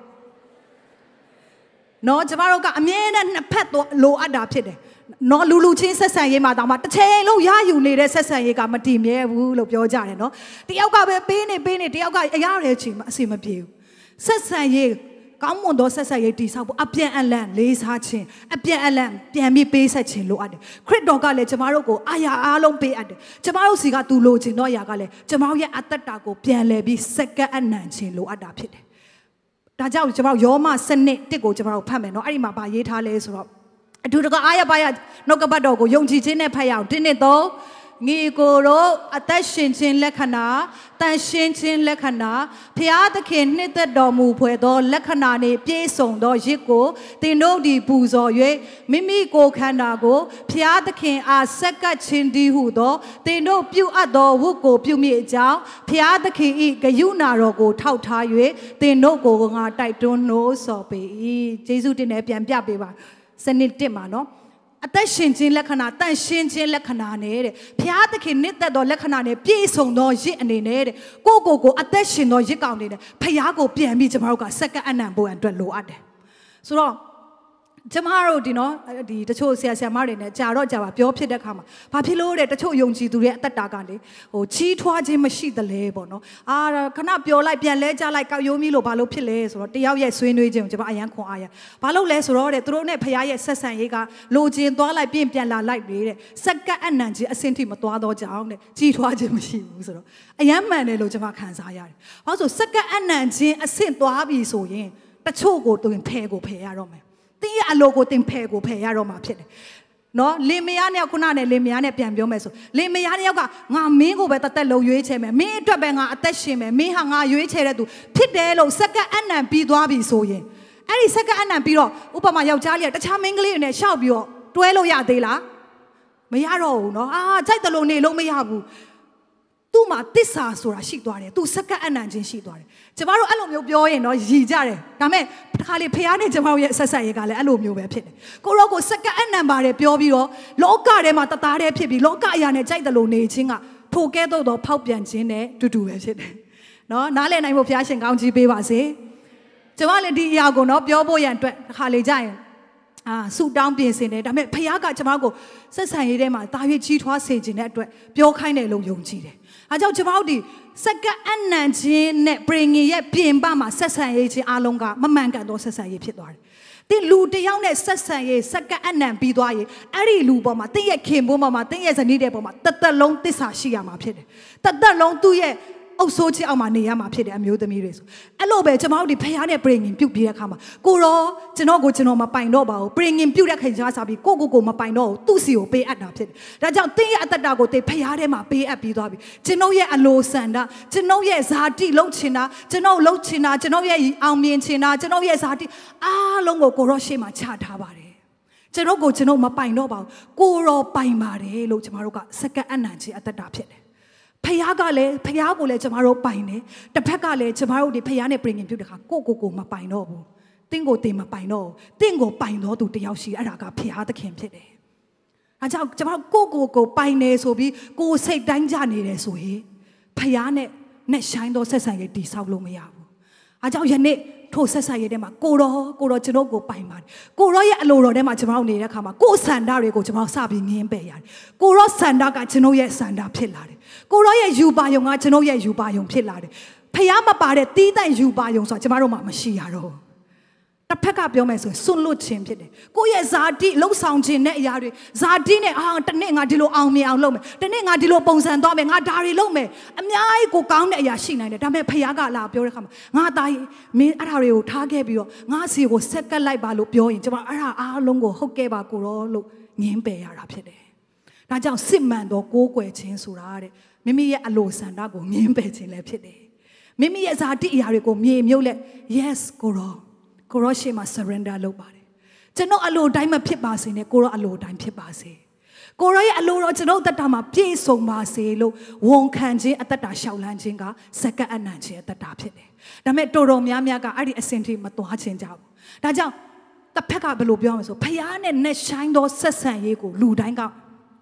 နော်ကျမတို့ကအမြဲတမ်းနှစ်ဖက်လိုအပ်တာဖြစ်တယ်နော်လူလူချင်းဆက်ဆံရေးမှာတောင်မှတစ်ချိန်လုံးရယူနေတဲ့ဆက်ဆံရေးကမတည်မြဲဘူးလို့ပြောကြတယ်နော်တယောက်ကပဲပေးနေပေးနေတယောက်ကအရာတဲ့ချိန်မှာအစီမပြေဘူးဆက်ဆံရေးကောင်းမွန်သောဆက်ဆက်ရေးတည်ဆောက်ဖို့အပြန်အလှန်လေးစားခြင်းအပြန်အလှန်ပြန်ပြီးပေးဆက်ခြင်းလိုအပ်တယ်ခရစ်တော်ကလည်းကျမတို့ကိုအာရအားလုံးပေးအပ်တယ်ကျမတို့စီကသူလိုချင်သောအရာကလည်းကျမတို့ရဲ့အသက်တာကိုပြန်လည်ပြီးစက္ကန့်အနံ့ခြင်းလိုအပ်တာဖြစ်တယ်ဒါကြောင့်ကျမတို့ယောမစနစ်တစ်ကိုကျမတို့ဖတ်မယ်နော်အဲ့ဒီမှာဗာရေးထားလဲဆိုတော့အထူးတကအားရပါရနှုတ်ကပတ်တော်ကိုယုံကြည်ခြင်းနဲ့ဖတ်ရအောင်တင်းနှစ်သုံးညီကိုတို့အသက်ရှင်ခြင်းလက္ခဏာတန်ရှင်းခြင်းလက္ခဏာဖျားသခင်နှစ်သက်တော်မူဖွယ်သောလက္ခဏာနှင့်ပြည့်စုံသောရစ်ကိုသင်တို့သည်ပူဇော်၍မိမိကိုယ်ခန္ဓာကိုဖျားသခင်အားဆက်ကပ်ခြင်းတည်းဟုသောသင်တို့ပြုအပ်သောဝတ်ကိုပြုမိအကြောင်းဖျားသခင်၏ဂရုဏာတော်ကိုထောက်ထား၍သင်တို့ကိုငါတိုက်တွန်းနှိုးဆော်ပေ၏ယေရှုတင်နဲ့ပြန်ပြပေးပါစနစ်တစ်မှာနော်အသက်ရှင်ခြင်းလက္ခဏာတန်ရှင်းခြင်းလက္ခဏာနဲ့တဲ့ဘုရားသခင်နှစ်သက်သောလက္ခဏာနဲ့ပြည့်စုံသောရစ်အနေနဲ့တဲ့ကိုကိုကိုအသက်ရှင်သောရစ်ကောင်တွေနဲ့ဘုရားကိုပြန်ပြီးကျမတို့ကစက္ကန့်အနံ့ဖို့အတွက်လိုအပ်တယ်ဆိုတော့ကျမတို့ဒီနော်ဒီတချို့ဆရာဆရာမတွေနဲ့ကြာတော့ကြာပါပြောဖြစ်တဲ့ခါမှာဘာဖြစ်လို့တဲ့တချို့ယုံကြည်သူတွေအသက်တာကလေဟိုချီးထွားခြင်းမရှိသလဲပေါ့နော်အာခဏပြောလိုက်ပြန်လဲကြလိုက်ကောက်ရိုးမီလို့ဘာလို့ဖြစ်လဲဆိုတော့တယောက်ရဲ့ဆွေးနွေးခြင်းကိုကျမအရန်ခွန်အားရဘာလို့လဲဆိုတော့တဲ့သူတို့နဲ့ဖခင်ရဲ့ဆက်ဆံရေးကလိုချင်သွားလိုက်ပြင်ပြန်လာလိုက်နေတဲ့စက္ကန့်အနံ့ခြင်းအဆင့်ထိမသွားတော့ကြအောင်တဲ့ချီးထွားခြင်းမရှိဘူးဆိုတော့အရန်မှန်တယ်လို့ကျမခံစားရတယ်ဘာလို့ဆိုစက္ကန့်အနံ့ခြင်းအဆင့်သွားပြီဆိုရင်တချို့ကိုတွင်ဖဲကိုဖဲရတော့မယ်တင်းရဲ့အလိုကိုတင်ဖဲကိုဖဲရတော့မှာဖြစ်တယ်နော်လင်မယားနဲ့ခုနနဲ့လင်မယားနဲ့ပြန်ပြောမယ်ဆိုလင်မယားတယောက်ကငါမင်းကိုပဲတသက်လုံးရွေးချယ်မယ်မင်းအတွက်ပဲငါအသက်ရှင်မယ်မင်းဟာငါရွေးချယ်တဲ့သူဖြစ်တယ်လို့စက္ကန့်အနံ့ပြီးသွားပြီဆိုရင်အဲ့ဒီစက္ကန့်အနံ့ပြီးတော့ဥပမာယောက်ျားလေးကတခြားမိန်းကလေးတွေနဲ့ရှောက်ပြီးတော့တွဲလို့ရသေးလားမရတော့ဘူးနော်အာကြိုက်တယ်လို့နေလို့မရဘူးသူ့မှာတစ္ဆာဆိုတာရှိသွားတယ်သူစက္ကန့်အနံ့ချင်းရှိသွားတယ်ကျမတို့အဲ့လိုမျိုးပြောရင်တော့ရည်ကြတယ်ဒါပေမဲ့တစ်ခါလေဖះနဲ့ကျမတို့ရဲ့ဆက်ဆက်ရေးကလည်းအဲ့လိုမျိုးပဲဖြစ်တယ်ကိုရောကိုစက္ကန့်အနံ့ပါတယ်ပြောပြီးတော့လောကထဲမှာတသားတည်းဖြစ်ပြီးလောကအရာနဲ့ကြိုက်တယ်လို့နေခြင်းကထိုကဲ့သို့သောဖောက်ပြန်ခြင်းနဲ့တူတူပဲဖြစ်တယ်နော်နားလည်နိုင်ဖို့ဖះရှင်ကောင်းကြီးပေးပါစေကျမလည်းဒီအရာကိုနော်ပြောဖို့ရန်အတွက်တစ်ခါလေကြာရင်အာဆူတောင်းပြင်ဆင်တယ်ဒါပေမဲ့ဖះကကျမတို့ကိုဆက်ဆံရေးထဲမှာတာရွေးကြီးထွားစေခြင်းတဲ့အတွက်ပြောခိုင်းတယ်လို့ယုံကြည်တယ်အားကြောင့်ကျမတို့ဒီစက္ကန့်အနံ့ခြင်းနဲ့ပရိငင်ရဲ့ပြင်ပမှာဆက်ဆံရေးခြင်းအလုံးကမမှန်ကန်သောဆက်ဆံရေးဖြစ်သွားတယ်။တင်းလူတယောက်နဲ့ဆက်ဆံရေးစက္ကန့်အနံ့ပြီးသွားရင်အဲ့ဒီလူပေါ်မှာတင်းရဲ့ခင်ပွန်းပေါ်မှာတင်းရဲ့ဇနီးတဲ့ပေါ်မှာတသက်လုံးသစ္စာရှိရမှာဖြစ်တယ်။တသက်လုံးသူ့ရဲ့အုပ်ဆိုးခြင်းအောက်မှာနေရမှာဖြစ်တယ်အမျိုးသမီးတွေဆိုအဲ့လိုပဲကျမတို့ဒီဖះနဲ့ပရိငင်ပြုတ်ပြီးတဲ့အခါမှာကိုရောကျွန်တော်ကိုကျွန်တော်မပိုင်တော့ပါဘူးပရိငင်ပြုတ်တဲ့ခင်ကြားစားပြီးကိုကိုကိုမပိုင်တော့ဘူးသူ့စီကိုပေးအပ်တာဖြစ်တယ်ဒါကြောင့်တင်းရဲ့အသက်တာကိုတင်းဖះထဲမှာပေးအပ်ပြီးသွားပြီကျွန်တော်ရဲ့အလိုဆန္ဒကျွန်တော်ရဲ့ဇာတိလှုပ်ချင်တာကျွန်တော်လှုပ်ချင်တာကျွန်တော်ရဲ့အောင်မြင်ချင်တာကျွန်တော်ရဲ့ဇာတိအားလုံးကိုကိုရောရှေ့မှာချထားပါတယ်ကျွန်တော်ကိုကျွန်တော်မပိုင်တော့ပါဘူးကိုရောပိုင်ပါတယ်လို့ကျမတို့ကစက္ကန့်အနံ့ခြင်းအသက်တာဖြစ်တယ်ဖះကလည်းဖះကိုလည်းကျမတို့ပိုင်တယ်တစ်ဖက်ကလည်းကျမတို့ဒီဖះနဲ့ပြင်ပြင်ပြုတ်တဲ့ခါကိုကိုကိုမပိုင်တော့ဘူးတင်းကိုတင်းမပိုင်တော့တင်းကိုပိုင်တော့သူတယောက်ရှိအဲ့ဒါကဖះသခင်ဖြစ်တယ်အဲကြောင့်ကျမတို့ကိုကိုကိုပိုင်နေဆိုပြီးကိုစိတ်တိုင်းကြနေတယ်ဆိုရင်ဖះနဲ့နဲ့ဆိုင်တော့ဆက်ဆံရေးတည်ဆောက်လို့မရဘူးအဲကြောင့်ယနေ့ထိုဆက်ဆံရေးထဲမှာကိုရောကိုရောကျွန်တော်ကိုပိုင်ပါတယ်ကိုရောရဲ့အလိုတော်ထဲမှာကျွန်တော်နေတဲ့အခါမှာကိုယ်ဆန္ဒတွေကိုကျွန်တော်စပြီးငင်းပယ်ရတယ်ကိုရောဆန္ဒကကျွန်တော်ရဲ့ဆန္ဒဖြစ်လာတယ်ကိုရောရဲ့ယူပါယုံကကျွန်တော်ရဲ့ယူပါယုံဖြစ်လာတယ်ဖះမပါတဲ့တီးတိုင်ယူပါယုံဆိုတာကျွန်တော်တို့မှမရှိရတော့တစ်ဖက်ကပြောမယ်ဆိုရင်စွန့်လွတ်ခြင်းဖြစ်တယ်ကိုယ့်ရဲ့ဇာတိလှုပ်ဆောင်ခြင်းနဲ့အရာတွေဇာတိနဲ့အာတနေ့ငါဒီလိုအောင်မြင်အောင်လုပ်မယ်တနေ့ငါဒီလိုပုံစံသွားမယ်ငါဒါတွေလုပ်မယ်အများကြီးကိုကောင်းတဲ့အရာရှိနိုင်တယ်ဒါပေမဲ့ဖះကလာပြောတဲ့ခါမှာငါသားကြီးမင်းအဲ့ဒါတွေကိုထားခဲ့ပြီးတော့ငါစီကိုဆက်ကပ်လိုက်ပါလို့ပြောရင်ကျွန်မအဲ့ဒါအားလုံးကိုဟုတ်ကဲ့ပါကိုရောလို့ငင်းပယ်ရတာဖြစ်တယ်ဒါကြောင့်စစ်မှန်သောကိုးကွယ်ခြင်းဆိုတာတဲ့မိမိရဲ့အလိုဆန္ဒကိုငင်းပယ်ခြင်းလည်းဖြစ်တယ်မိမိရဲ့ဇာတိအရာတွေကိုမြေမြုပ်လက် yes ကိုရောကိုရောရှေ့မှာ surrender လုပ်ပါတယ်ကျွန်တော်အလိုတိုင်းမဖြစ်ပါစေနဲ့ကိုရောအလိုတိုင်းဖြစ်ပါစေကိုရောရဲ့အလိုတော်ကျွန်တော်အသက်တာမှာပြည့်စုံပါစေလို့ဝန်ခံခြင်းအသက်တာရှောက်လန်းခြင်းကစက္ကန့်အနံ့ခြင်းအသက်တာဖြစ်တယ်ဒါပေမဲ့တော်တော်များများကအဲ့ဒီအစဉ်ထိမသွားခြင်းကြဘူးဒါကြောင့်တစ်ဖက်ကဘယ်လိုပြောမလဲဆိုဖះနဲ့နဲ့ဆိုင်သောဆက်ဆံရေးကိုလူတိုင်းက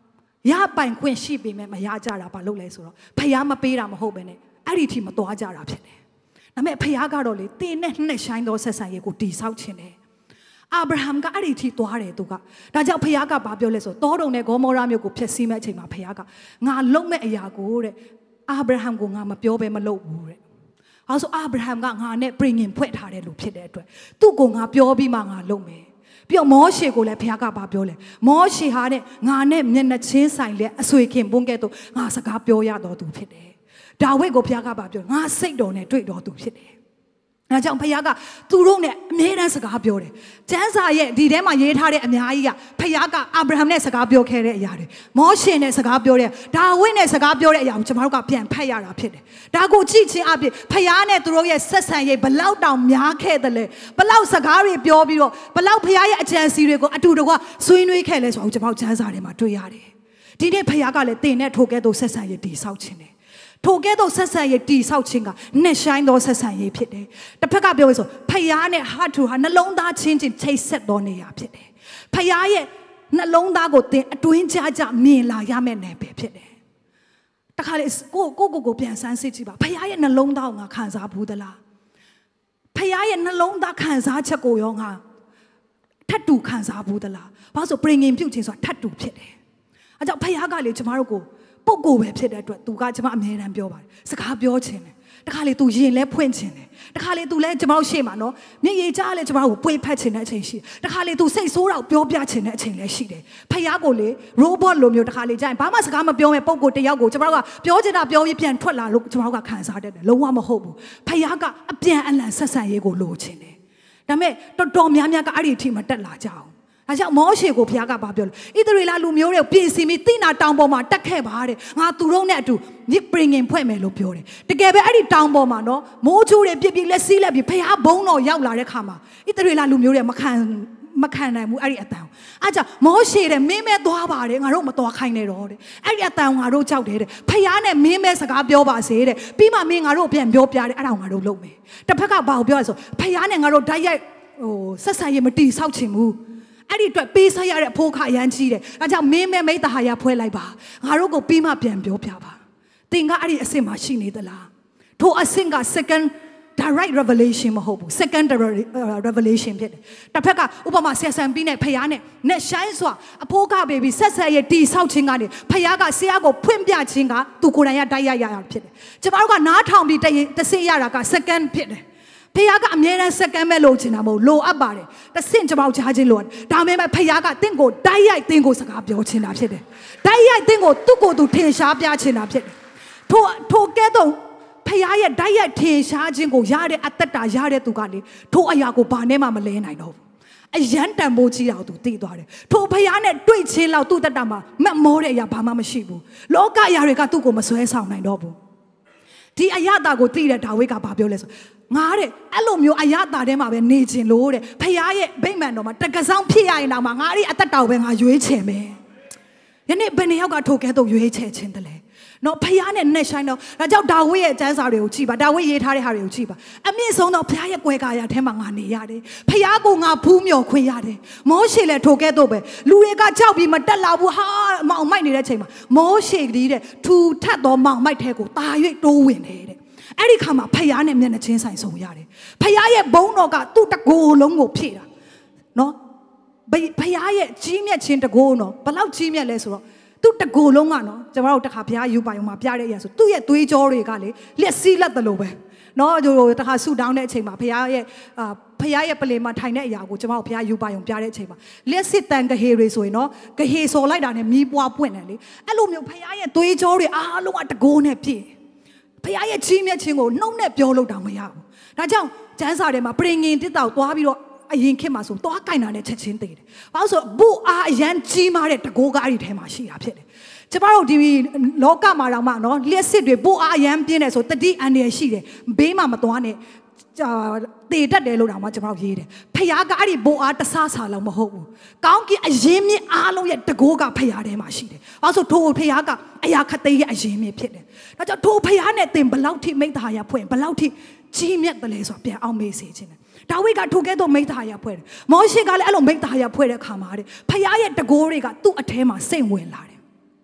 ရပိုင်ခွင့်ရှိပေမဲ့မရကြတာဘာလို့လဲဆိုတော့ဖယားမပေးတာမဟုတ်ပဲနဲ့အဲ့ဒီထိမသွားကြတာဖြစ်တယ်ဒါပေမဲ့ဖယားကတော့လေတင်းနဲ့နှစ်ဆိုင်သောဆက်ဆံရေးကိုတည်ဆောက်ခြင်းတယ်အာဗြဟံကအဲ့ဒီထိသွားတယ်သူကဒါကြောင့်ဖယားကဘာပြောလဲဆိုတောတုံနဲ့ဂေါမောရမြို့ကိုဖျက်ဆီးမဲ့အချိန်မှာဖယားကငါလုံမဲ့အရာကိုတဲ့အာဗြဟံကိုငါမပြောဘဲမလုပ်ဘူးတဲ့အဲဆိုအာဗြဟံကငါနဲ့ပြင်ရင်ဖွဲ့ထားတဲ့လူဖြစ်တဲ့အတွက်သူ့ကိုငါပြောပြီးမှငါလုပ်မယ်ပြီးတော့မောရှေကိုလည်းဖယားကဘာပြောလဲမောရှေဟာတဲ့ငါနဲ့မျက်နှာချင်းဆိုင်လက်အဆွေခင်ပွန်းကဲ့သို့ငါစကားပြောရတော်သူဖြစ်တယ်ဒါဝိဒ်ကိုဖယားကဘာပြောငါစိတ်တော်နဲ့တွေ့တော်သူဖြစ်တယ်အဲကြောင့်ဖယားကသူတို့နဲ့အမြဲတမ်းစကားပြောတယ်ကျမ်းစာရဲ့ဒီထဲမှာရေးထားတဲ့အများကြီးကဖယားကအာဗြဟံနဲ့စကားပြောခဲ့တဲ့အရာတွေမောရှေနဲ့စကားပြောတဲ့ဒါဝိဒ်နဲ့စကားပြောတဲ့အရာကိုကျွန်တော်တို့ကပြန်ဖတ်ရတာဖြစ်တယ်ဒါကိုကြည့်ချင်းအပြင်ဖယားနဲ့သူတို့ရဲ့ဆက်ဆံရေးဘလောက်တောင်များခဲ့တယ်လဲဘလောက်စကားတွေပြောပြီးတော့ဘလောက်ဖယားရဲ့အကြံစီတွေကိုအတူတကွဆွေးနွေးခဲ့လဲဆိုတော့ကျွန်တော်ကျမ်းစာထဲမှာတွေ့ရတယ်ဒီနေ့ဖယားကလည်းတင်နဲ့ထိုကဲ့သို့ဆက်ဆံရေးတည်ဆောက်ခြင်းတယ်ထိုကဲ့သို့ဆက်ဆံရေးတည်ဆောက်ခြင်းကနှစ်ဆိုင်သောဆက်ဆံရေးဖြစ်တယ်တစ်ဖက်ကပြောလို့ဆိုဖယားနဲ့ဟာထူဟာနှလုံးသားချင်းချင်းချိတ်ဆက်သောနေရာဖြစ်တယ်ဖယားရဲ့နှလုံးသားကိုတင်အတွင်းကြကြမြင်လာရမယ့်နယ်ပယ်ဖြစ်တယ်တခါလေကိုကိုကိုကိုပြန်ဆန်းစစ်ကြည့်ပါဖယားရဲ့နှလုံးသားကိုငါခံစားဘူးသလားဖယားရဲ့နှလုံးသားခံစားချက်ကိုရောငါထပ်တူခံစားဘူးသလားဘာလို့ဆိုပြင်ငင်ပြုတ်ခြင်းဆိုတာထပ်တူဖြစ်တယ်အဲကြောင့်ဖယားကလေကျမတို့ကိုပုဂ္ဂိုလ်ပဲဖြစ်တဲ့အတွက်သူကကျွန်မအမြဲတမ်းပြောပါတယ်စကားပြောခြင်းတယ်တခါလေသူရင်လဲဖွင့်ခြင်းတယ်တခါလေသူလဲကျွန်တော်ရှေ့မှာနော်မျက်ရည်ကြားလဲကျွန်တော်ကိုပွေဖက်ခြင်းတဲ့အချိန်ရှိတခါလေသူစိတ်ဆိုးတော့ပြောပြခြင်းတဲ့အချိန်လည်းရှိတယ်ဖယားကိုလေ robot လိုမျိုးတခါလေကြာရင်ဘာမှစကားမပြောမဲ့ပုဂ္ဂိုလ်တယောက်ကိုကျွန်တော်ကပြောချင်တာပြောပြီးပြန်ထွက်လာလို့ကျွန်တော်ကခံစားတတ်တယ်လုံးဝမဟုတ်ဘူးဖယားကအပြန်အလှန်ဆက်ဆံရေးကိုလိုချင်တယ်ဒါပေမဲ့တော်တော်များများကအဲ့ဒီအထိမတက်လာကြအောင်အဲကြောင့်မောရှေကိုဘုရားကဘာပြောလဲဣသရေလလူမျိုးတွေကိုပြင်ဆင်ပြီးတိနာတောင်ပေါ်မှာတက်ခဲ့ပါတဲ့ငါသူတို့နဲ့အတူမြစ်ပင်ငင်ဖွဲ့မယ်လို့ပြောတယ်တကယ်ပဲအဲ့ဒီတောင်ပေါ်မှာနော်မိုးချိုးတွေပြစ်ပြီးလက်စီးလက်ပြီးဘုရားဘုံတော်ရောက်လာတဲ့ခါမှာဣသရေလလူမျိုးတွေမခံမခံနိုင်ဘူးအဲ့ဒီအတန်အဲကြောင့်မောရှေတဲ့မင်းမဲသွားပါတယ်ငါတို့မသွားခိုင်းနဲ့တော့တဲ့အဲ့ဒီအတန်ငါတို့ကြောက်တယ်တဲ့ဘုရားနဲ့မင်းမဲစကားပြောပါစေတဲ့ပြီးမှမင်းငါတို့ပြန်ပြောပြတယ်အဲ့ဒါငါတို့လုပ်မယ်တစ်ဖက်ကဘာကိုပြောလဲဆိုဘုရားနဲ့ငါတို့ဓာတ်ရိုက်ဟိုဆက်ဆံရေးမတီးဆောက်ချင်ဘူးအဲ့ဒီအတွက်ပေးဆက်ရတဲ့အဖို့ခအရန်ကြီးတယ်။ဒါကြောင့်မင်းမဲမိတ္တဟာရဖွဲလိုက်ပါ။ငါတို့ကိုပြီးမှပြန်ပြောပြပါ။သင်ကအဲ့ဒီအဆင့်မှာရှိနေသလား။ထိုအဆင့်က second direct revelation မဟုတ်ဘူး secondary revelation ဖြစ်တယ်။တစ်ဖက်ကဥပမာဆက်ဆံပြီးနဲ့ဖယားနဲ့နဲ့ဆိုင်စွာအဖို့ခပေးပြီးဆက်ဆက်ရတီဆောက်ခြင်းကနေဖယားကဆရာကိုဖွင့်ပြခြင်းကသူကိုယ်တိုင်ရတိုက်ရရဖြစ်တယ်။ကျွန်တော်တို့ကနားထောင်ပြီးတဆင့်ရတာက second ဖြစ်တယ်။ဖယားကအမြဲတမ်းစက္ကန့်မဲ့လို့ချင်တာမဟုတ်လိုအပ်ပါတယ်တဆင့်ကျွန်တော်ကြားချင်းလို့ဒါပေမဲ့ဖယားကတင့်ကိုတိုက်ရိုက်တင့်ကိုစကားပြောချင်တာဖြစ်တယ်တိုက်ရိုက်တင့်ကိုသူ့ကိုယ်သူထင်ရှားပြချင်တာဖြစ်တယ်ထိုထိုကဲတော့ဖယားရဲ့တိုက်ရိုက်ထင်ရှားခြင်းကိုရတဲ့အသက်တာရတဲ့သူကလေထိုအရာကိုဘာနဲ့မှမလဲနိုင်တော့ဘူးအရန်တန်ဖိုးကြီးတာကိုသူသိသွားတယ်ထိုဖယားနဲ့တွေ့ချင်းလောက်သူ့တက်တာမှာမက်မောတဲ့အရာဘာမှမရှိဘူးလောကအရာတွေကသူ့ကိုမဆွဲဆောင်နိုင်တော့ဘူးဒီအယတာကိုသိတဲ့ဒါဝိဒ်ကဘာပြောလဲဆိုငါတဲ့အဲ့လိုမျိုးအယတာထဲမှာပဲနေချင်လို့တဲ့ဖယားရဲ့ဗိမာန်တော်မှာတကဆောင်ဖြစ်ရရင်တော့မှငါဒီအသက်တောင်ပဲငါရွေးချယ်မယ်ယနေ့ဘယ်နှယောက်ကထိုကဲတော့ရွေးချယ်ခြင်းတလဲနော်ဖယားနဲ့နဲ့ဆိုင်တော့ဒါကြောင့်ဒါဝိဒ်ရဲ့ကျမ်းစာတွေကိုကြည့်ပါဒါဝိဒ်ရေးထားတဲ့ဟာတွေကိုကြည့်ပါအမြင့်ဆုံးတော့ဖယားရဲ့ကွယ်ကာယထဲမှာငါနေရတယ်ဖယားကိုငါဖူးမြော်ခွင့်ရတယ်မောရှေလည်းထိုကဲတော့ပဲလူတွေကကြောက်ပြီးမတက်လာဘူးဟာမောင်မိုက်နေတဲ့ချိန်မှာမောရှေကလေးတဲ့ထူထပ်သောမောင်မိုက်ထဲကိုတာ၍တိုးဝင်တယ်တဲ့အဲ့ဒီခါမှာဖယားနဲ့မျက်နှာချင်းဆိုင်ဆုံရတယ်ဖယားရဲ့ဘုံတော်ကသူ့တကိုယ်လုံးကိုဖြည့်တာနော်ဖယားရဲ့ကြီးမြတ်ခြင်းတကိုယ်နော်ဘလောက်ကြီးမြတ်လဲဆိုတော့သူ့တကိုယ်လုံးကနော်ကျွန်တော်တို့တခါဖယားယူပါရုံမှာပြတဲ့အရာဆိုသူ့ရဲ့သွေးကြောတွေကလေလက်စီးလက်တယ်လို့ပဲနော်ဟိုတခါဆူတောင်းတဲ့အချိန်မှာဖယားရဲ့အာဖယားရဲ့ပလင်မှာထိုင်တဲ့အရာကိုကျွန်တော်ဖယားယူပါရုံပြတဲ့အချိန်မှာလက်စစ်တန်ကဟေတွေဆိုရင်နော်ကဟေစော်လိုက်တာနဲ့မီးပွားပွင့်တယ်လေအဲ့လိုမျိုးဖယားရဲ့သွေးကြောတွေအားလုံးကတကိုးနဲ့ပြည့်ဖယားရဲ့ကြီးမြတ်ခြင်းကိုနှုတ်နဲ့ပြောလို့တောင်မရဘူးဒါကြောင့်ကျမ်းစာထဲမှာပြင်ငင်တစ်တောက်သွားပြီးတော့အရင်ခေတ်မှာဆိုသွားကင်တာနဲ့ချက်ချင်းတည်တယ်ဘာလို့ဆိုဘူအားအရန်ကြီးမားတဲ့တကိုးကားတွေထဲမှာရှိတာဖြစ်တယ်ကျမတို့ဒီလောကမှာတော့မှနော်လျှက်စစ်တွေဘူအားအရန်ပြင်းတယ်ဆိုတတိအန်ရရှိတယ်ဘေးမှာမသွားနဲ့တေတတ်တယ်လို့တောင်မှကျမတို့ရေးတယ်ဖယားကအဲ့ဒီဘူအားတဆဆာလောက်မဟုတ်ဘူးကောင်းကင်အရင်မြင့်အားလုံးရဲ့တကိုးကဖယားထဲမှာရှိတယ်ဘာလို့ဆိုထိုဖယားကအရာခတ်သိမ်းရဲ့အရင်မြင့်ဖြစ်တယ်ဒါကြောင့်ထိုဖယားနဲ့တင်ဘလောက်ထိမိတ္တဟာရဖွင့်ဘလောက်ထိကြီးမြတ်တယ်လဲဆိုပြန်အောင်မေးစေခြင်းတယ်ဒါဝိဒ်ကထိုကဲ့သို့မိတ္တဟာရဖွဲ့တယ်မောရှေကလည်းအဲ့လိုမိတ္တဟာရဖွဲ့တဲ့ခါမှာတဲ့ဖယားရဲ့တကိုးတွေကသူ့အထဲမှာစိတ်ဝင်လာတယ်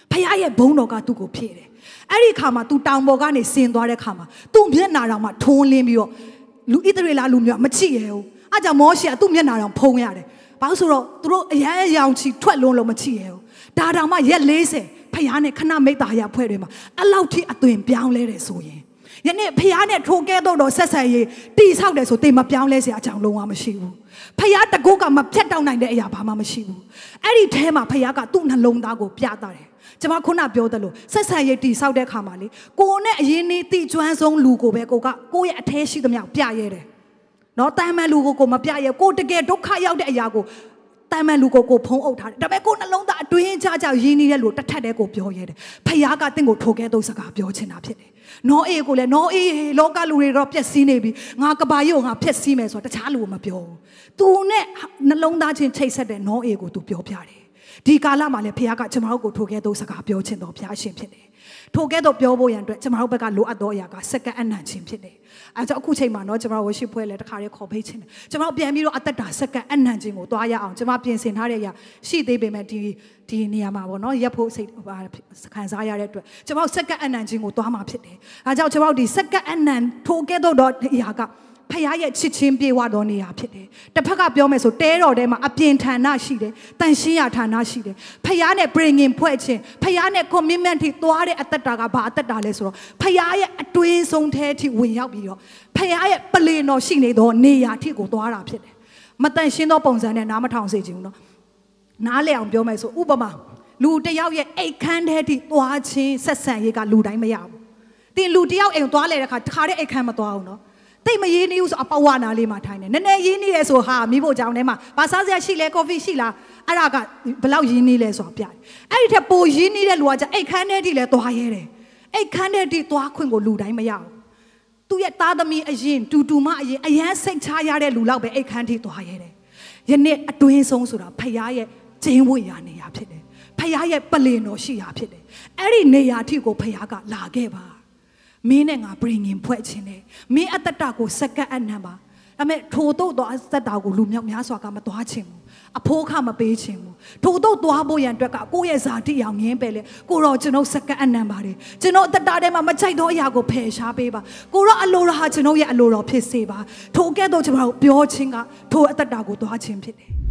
ဖခင်ရဲ့ဘုန်းတော်ကသူ့ကိုဖြည့်တယ်အဲ့ဒီခါမှာ तू တောင်ပေါ်ကနေဆင်းသွားတဲ့ခါမှာ तू မျက်နာတော်မှာထွန်းလင်းပြီးတော့လူဣသရေလလူမျိုးမချစ်ရဘူးအဲ့ကြောင့်မောရှေကသူ့မျက်နာတော်ဖုံးရတယ်ဘာလို့ဆိုတော့သူတို့အရန်ရောင်ချီထွက်လုံးလို့မချစ်ရဘူးဒါတောင်မှရက်၄၀ဖခင်နဲ့ခဏမိတ်သားရဖွဲ့တွေမှာအဲ့လောက်ထိအသွင်ပြောင်းလဲတယ်ဆိုရင်ယနေ့ဖခင်နဲ့ထိုကဲတော့ဆက်ဆံရေးတိဆောက်တယ်ဆိုတင်မပြောင်းလဲစရာအကြောင်းလုံးဝမရှိဘူးဖခင်တကုတ်ကမဖြတ်တောက်နိုင်တဲ့အရာဘာမှမရှိဘူးအဲ့ဒီထဲမှာဖခင်ကသူ့နှလုံးသားကိုပြသတယ်ကျွန်မခုနပြောသလိုဆက်ဆံရေးတိဆောက်တဲ့ခါမှာလေကိုနဲ့အရင်နေတိကျွမ်းဆုံးလူကိုပဲကိုကကိုရဲ့အထဲရှိသမျှပြရဲတယ်နော်တာမန်လူကိုကိုမပြရဲကိုတကယ်ဒုက္ခရောက်တဲ့အရာကိုတာမန်လူကိုကိုဖုံးအုပ်ထားတယ်ဒါပေမဲ့ကိုနှလုံးသားအတွင်းကြကြရင်းနေတဲ့လူတစ်ထက်တည်းကိုပြောရဲတယ်ဖခင်ကတင့်ကိုထိုကဲတော့စကားပြောချင်တာဖြစ်တယ်နော်အေးကိုလည်းနော်အေးလောကလူတွေတော့ပြက်စီးနေပြီငါကဘာရုံငါဖျက်စီးမယ်ဆိုတော့တခြားလူကမပြောဘူးသူနဲ့နှလုံးသားချင်းချိတ်ဆက်တဲ့နော်အေးကိုသူပြောပြတယ်ဒီကာလမှာလည်းဖခင်ကကျွန်တော်တို့ကိုထိုကဲတော့စကားပြောချင်တော်ဖခင်ရှင်ဖြစ်တယ်ထိုကဲတော့ပြောဖို့ရန်အတွက်ကျွန်တော်တို့ဘက်ကလိုအပ်သောအရာကစက္ကန့်အနံ့ခြင်းဖြစ်တယ်အဲကြောင့်အခုချိန်မှာနော်ကျွန်တော်ဝရှိပွဲလဲတခါလေးခေါ်ဖိတ်ခြင်းတယ်ကျွန်တော်ပြန်ပြီးတော့အသက်တာစက္ကန့်အနံ့ခြင်းကိုတွားရအောင်ကျွန်မပြင်ဆင်ထားတဲ့အရာရှိသေးပေမဲ့ဒီဒီနေရာမှာပေါ့နော်ရက်ဖို့စိတ်ခံစားရတဲ့အတွက်ကျွန်တော်စက္ကန့်အနံ့ခြင်းကိုတွားမှာဖြစ်တယ်အဲကြောင့်ကျွန်တော်ဒီစက္ကန့်အနံ့ထိုကဲတော့အရာကဖခင်ရဲ့ချစ်ချင်းပြေဝတော်နေရာဖြစ်တယ်။တစ်ဖက်ကပြောမယ်ဆိုတဲတော်ထဲမှာအပြင်ဌာနရှိတယ်။တန်ရှင်းရာဌာနရှိတယ်။ဖခင်နဲ့ပြင်ငင်ဖွဲ့ခြင်းဖခင်နဲ့ commitment ထိသွားတဲ့အသက်တာကဘာအသက်တာလဲဆိုတော့ဖခင်ရဲ့အတွင်းဆုံးထဲထိဝင်ရောက်ပြီးတော့ဖခင်ရဲ့ပလင်တော်ရှိနေသောနေရာထိကိုသွားတာဖြစ်တယ်။မတန်ရှင်းသောပုံစံနဲ့နားမထောင်စေချင်ဘူးနော်။နားလည်အောင်ပြောမယ်ဆိုဥပမာလူတယောက်ရဲ့အိတ်ခမ်းထဲထိသွားခြင်းဆက်ဆံရေးကလူတိုင်းမရဘူး။တင်လူတယောက်အိမ်သွားလဲတဲ့ခါတခါတည်းအိတ်ခမ်းမသွားဘူးနော်။တိတ်မရင်းနေဘူးဆိုအပဝနာလေးမှာထိုင်နေနည်းနည်းရင်းနေတယ်ဆိုဟာမိဖို့ကြောင့်ထဲမှာဘာစားစရာရှိလဲကော်ဖီရှိလားအဲ့ဒါကဘယ်လောက်ရင်းနေလဲဆိုတာပြတယ်အဲ့ဒီထက်ပိုရင်းနေတဲ့လူကကြအိတ်ခမ်းထဲထိလဲသွားရဲတယ်အိတ်ခမ်းထဲထိသွားခွင့်ကိုလူတိုင်းမရဘူးသူ့ရဲ့သားသမီးအရင်တူတူမအရင်အရန်စိတ်ချရတဲ့လူလောက်ပဲအိတ်ခမ်းထိသွားရဲတယ်ယနေ့အတွင်းဆုံးဆိုတာဖခင်ရဲ့ကျင်းဝတ်ရာနေရာဖြစ်တယ်ဖခင်ရဲ့ပလင်တော်ရှိရာဖြစ်တယ်အဲ့ဒီနေရာထိကိုဖခင်ကလာခဲ့ပါမင်းနဲ့ငါပြင်ငင်ဖွဲ့ခြင်းနဲ့မင်းအတ္တတာကိုစက္ကန့်အနံ့ပါဒါပေမဲ့ထိုတို့တော့အတ္တတာကိုလူမြောက်များစွာကမသွားခြင်းဘူးအဖိုးခမပေးခြင်းဘူးထိုတို့သွားဖို့ရန်အတွက်ကကိုယ့်ရဲ့ဇာတိအောင်ငင်းပဲလေကိုတော့ကျွန်တော်စက္ကန့်အနံ့ပါတယ်ကျွန်တော်အတ္တတာထဲမှာမချိုက်သောအရာကိုဖယ်ရှားပေးပါကိုတော့အလိုတော်ဟာကျွန်တော်ရဲ့အလိုတော်ဖြစ်စေပါထိုကဲ့သို့ကျွန်တော်ပြောခြင်းကထိုအတ္တတာကိုသွားခြင်းဖြစ်တယ်